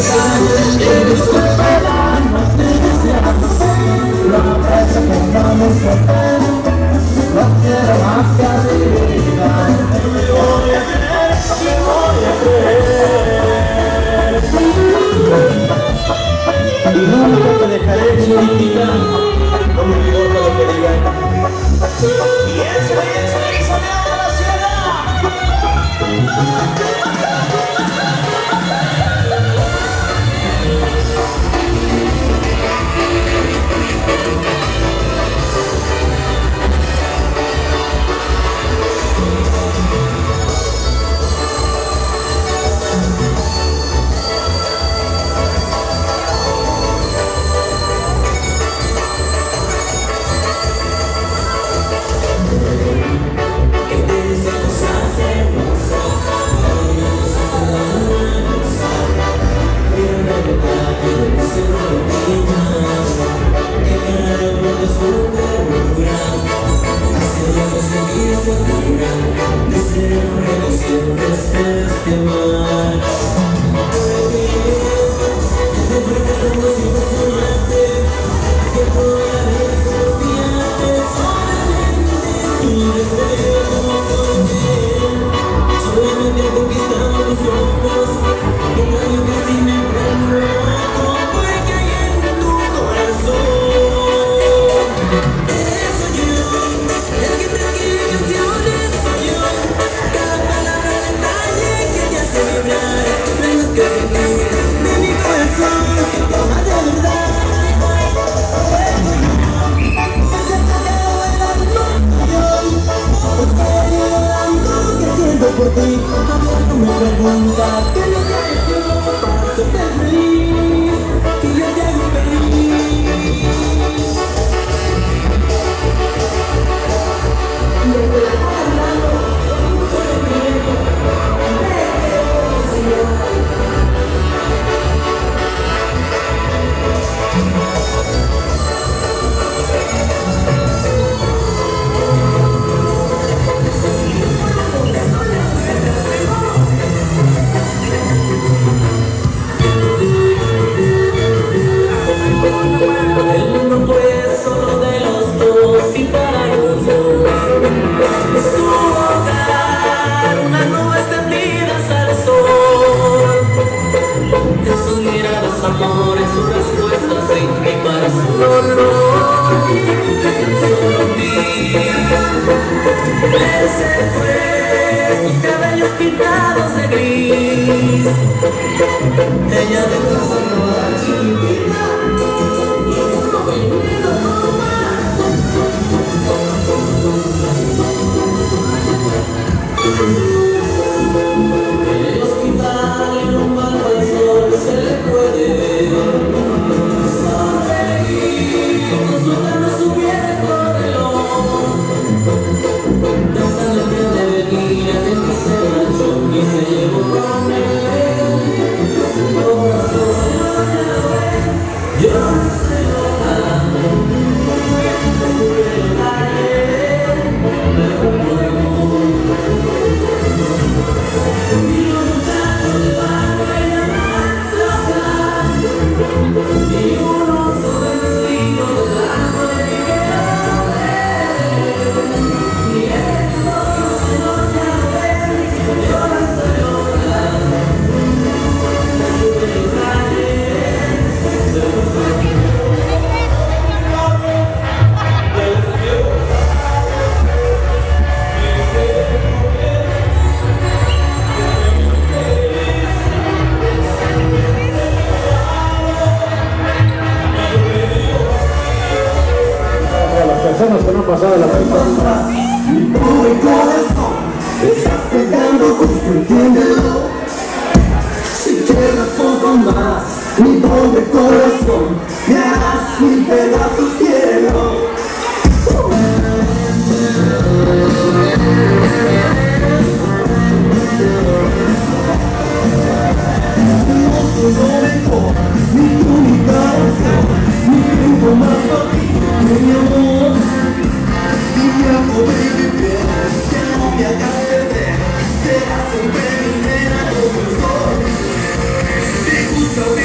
Te gusta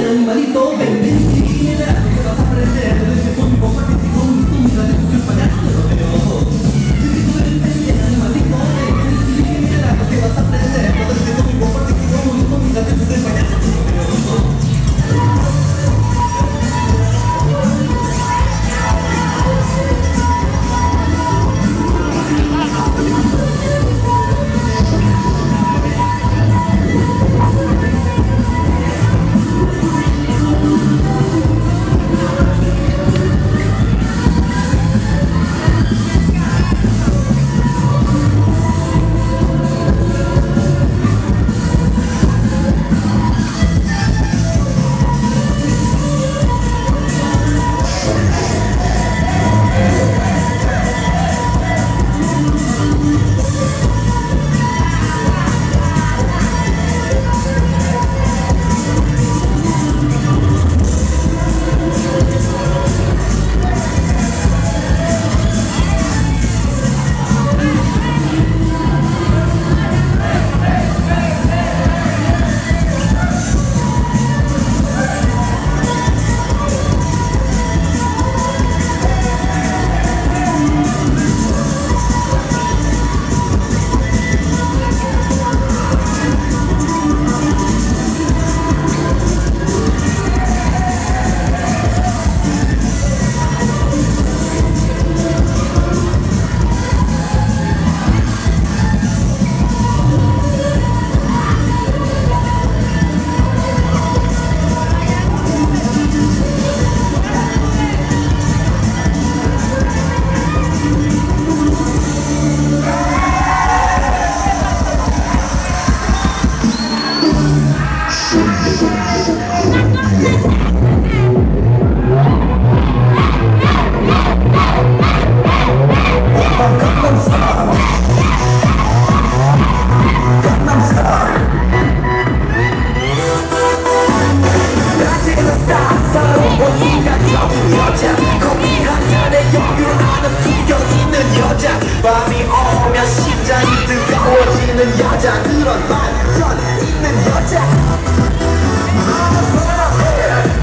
animalito, ven, ven, y verás lo que vas a aprender. Desde que soy un poco artístico, un grande sucio payaso de rodeo. Ven, animalito, ven, y verás lo que vas a aprender. Desde que soy un poco artístico, un grande sucio payaso de rodeo. 밤이 오면 심장이 뜨거워지는 여자 그런 반전 있는 여자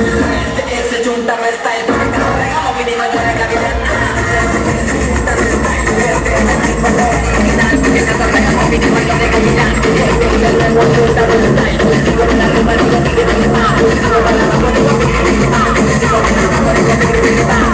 Ese Chuntaro Style, porque te lo regalo mínimo yo de calidad. Ese Chuntaro Style, este es el ritmo original, porque te lo regalo mínimo yo de calidad. Este es el nuevo Chuntaro Style, con la ropa digo que te va, con la ropa digo que te va, con la ropa digo que te va.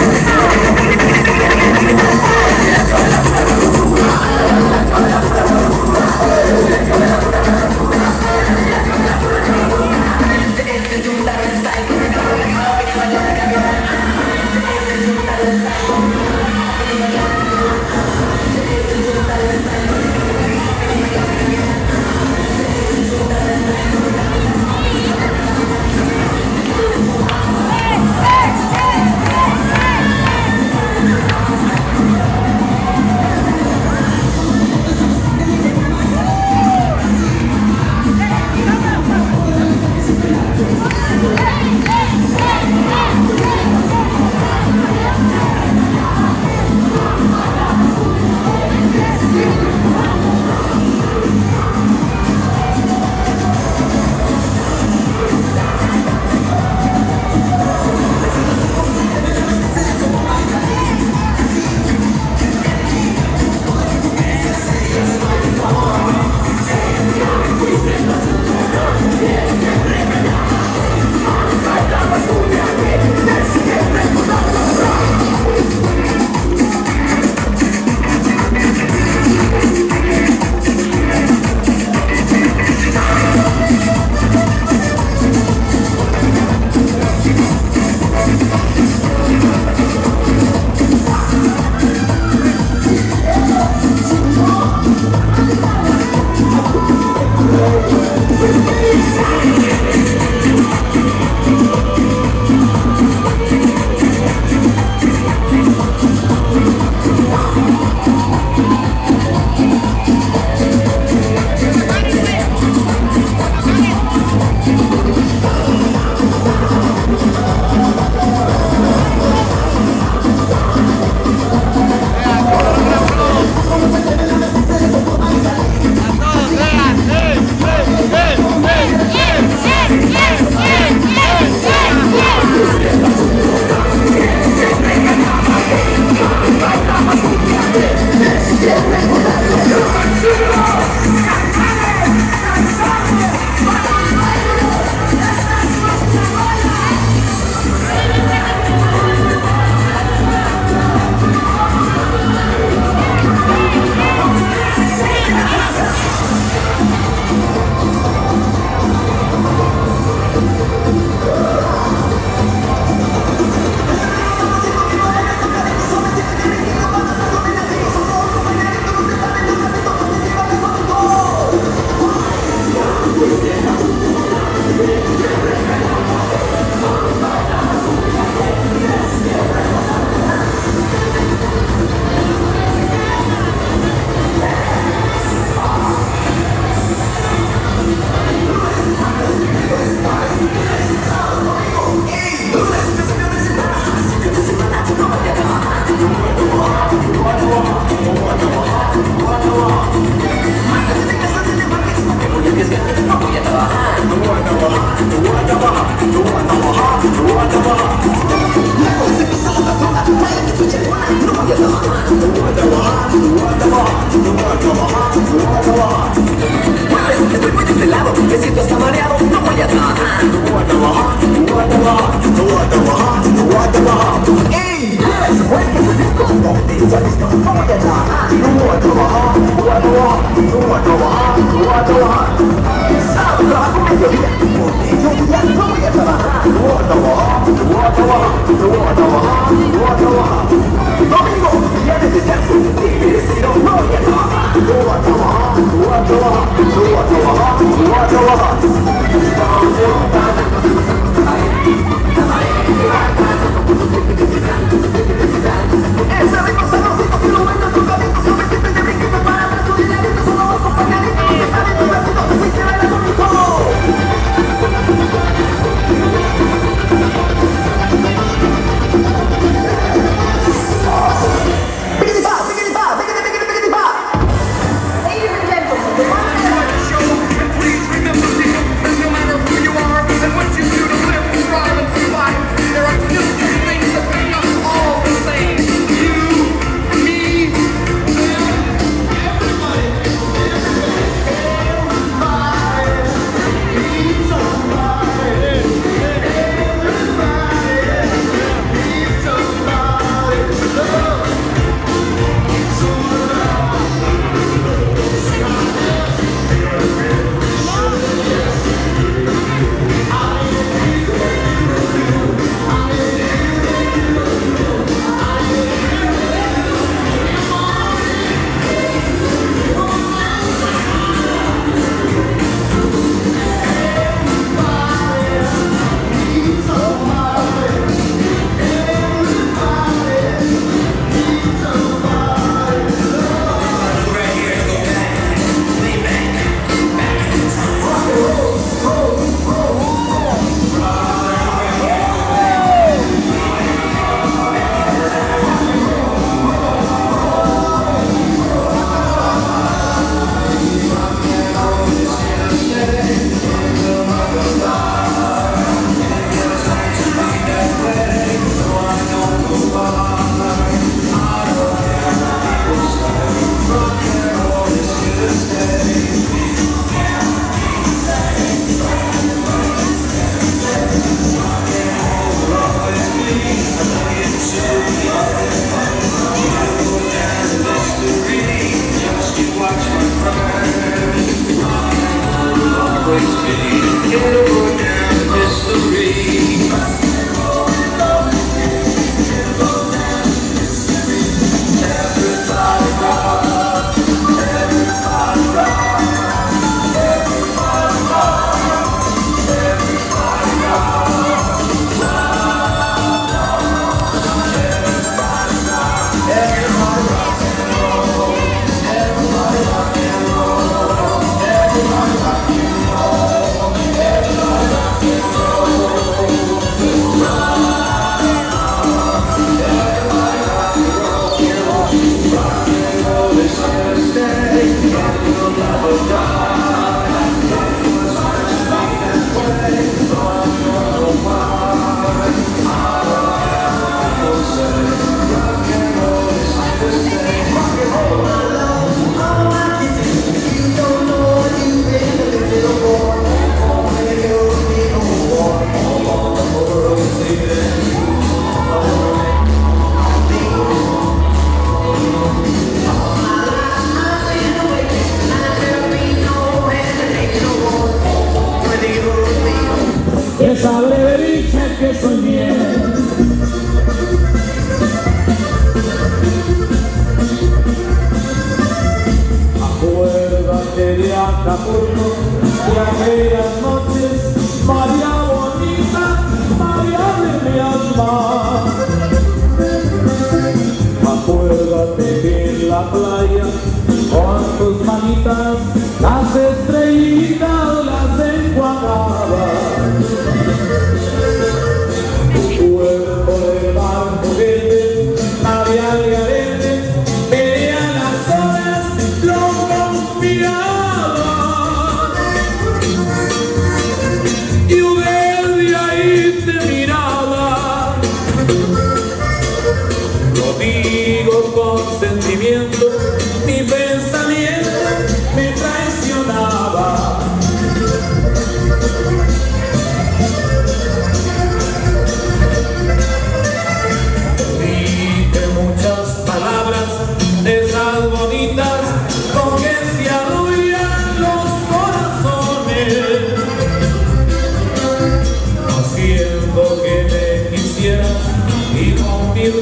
Estoy muy desvelado, me siento hasta mareado, no voy a trabajar. No voy a trabajar, no voy a trabajar, no voy a trabajar, no voy a trabajar. ¡Ey! ¡Se fue que se disco! No voy a trabajar, no voy a trabajar, no voy a trabajar, no voy a trabajar, no voy a trabajar. Sábado trabajo mediodía, porque yo ya no voy a trabajar. No voy a trabajar, no voy a trabajar, no voy a trabajar, no voy a trabajar. Domingo, día de descanso, no voy a trabajar. No voy a trabajar, no voy a trabajar, no voy a trabajar, no voy a trabajar. Ese ritmo sabrosito que lo baila con calitos, no me sientes de brinquito para ver su dinerito, solo acompañadito, que está bien divertido, que se baila conmigo. Ladies and gentlemen, the show, please remember this, no matter who you are and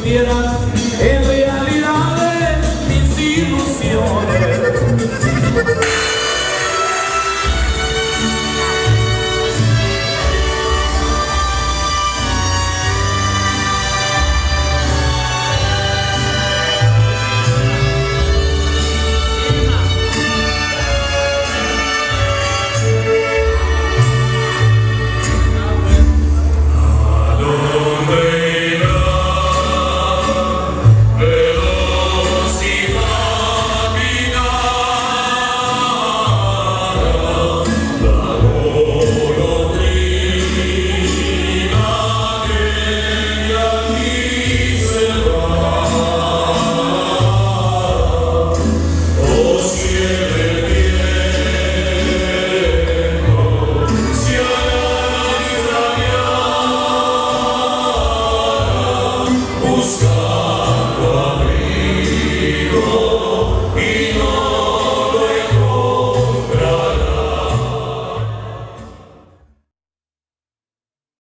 supiera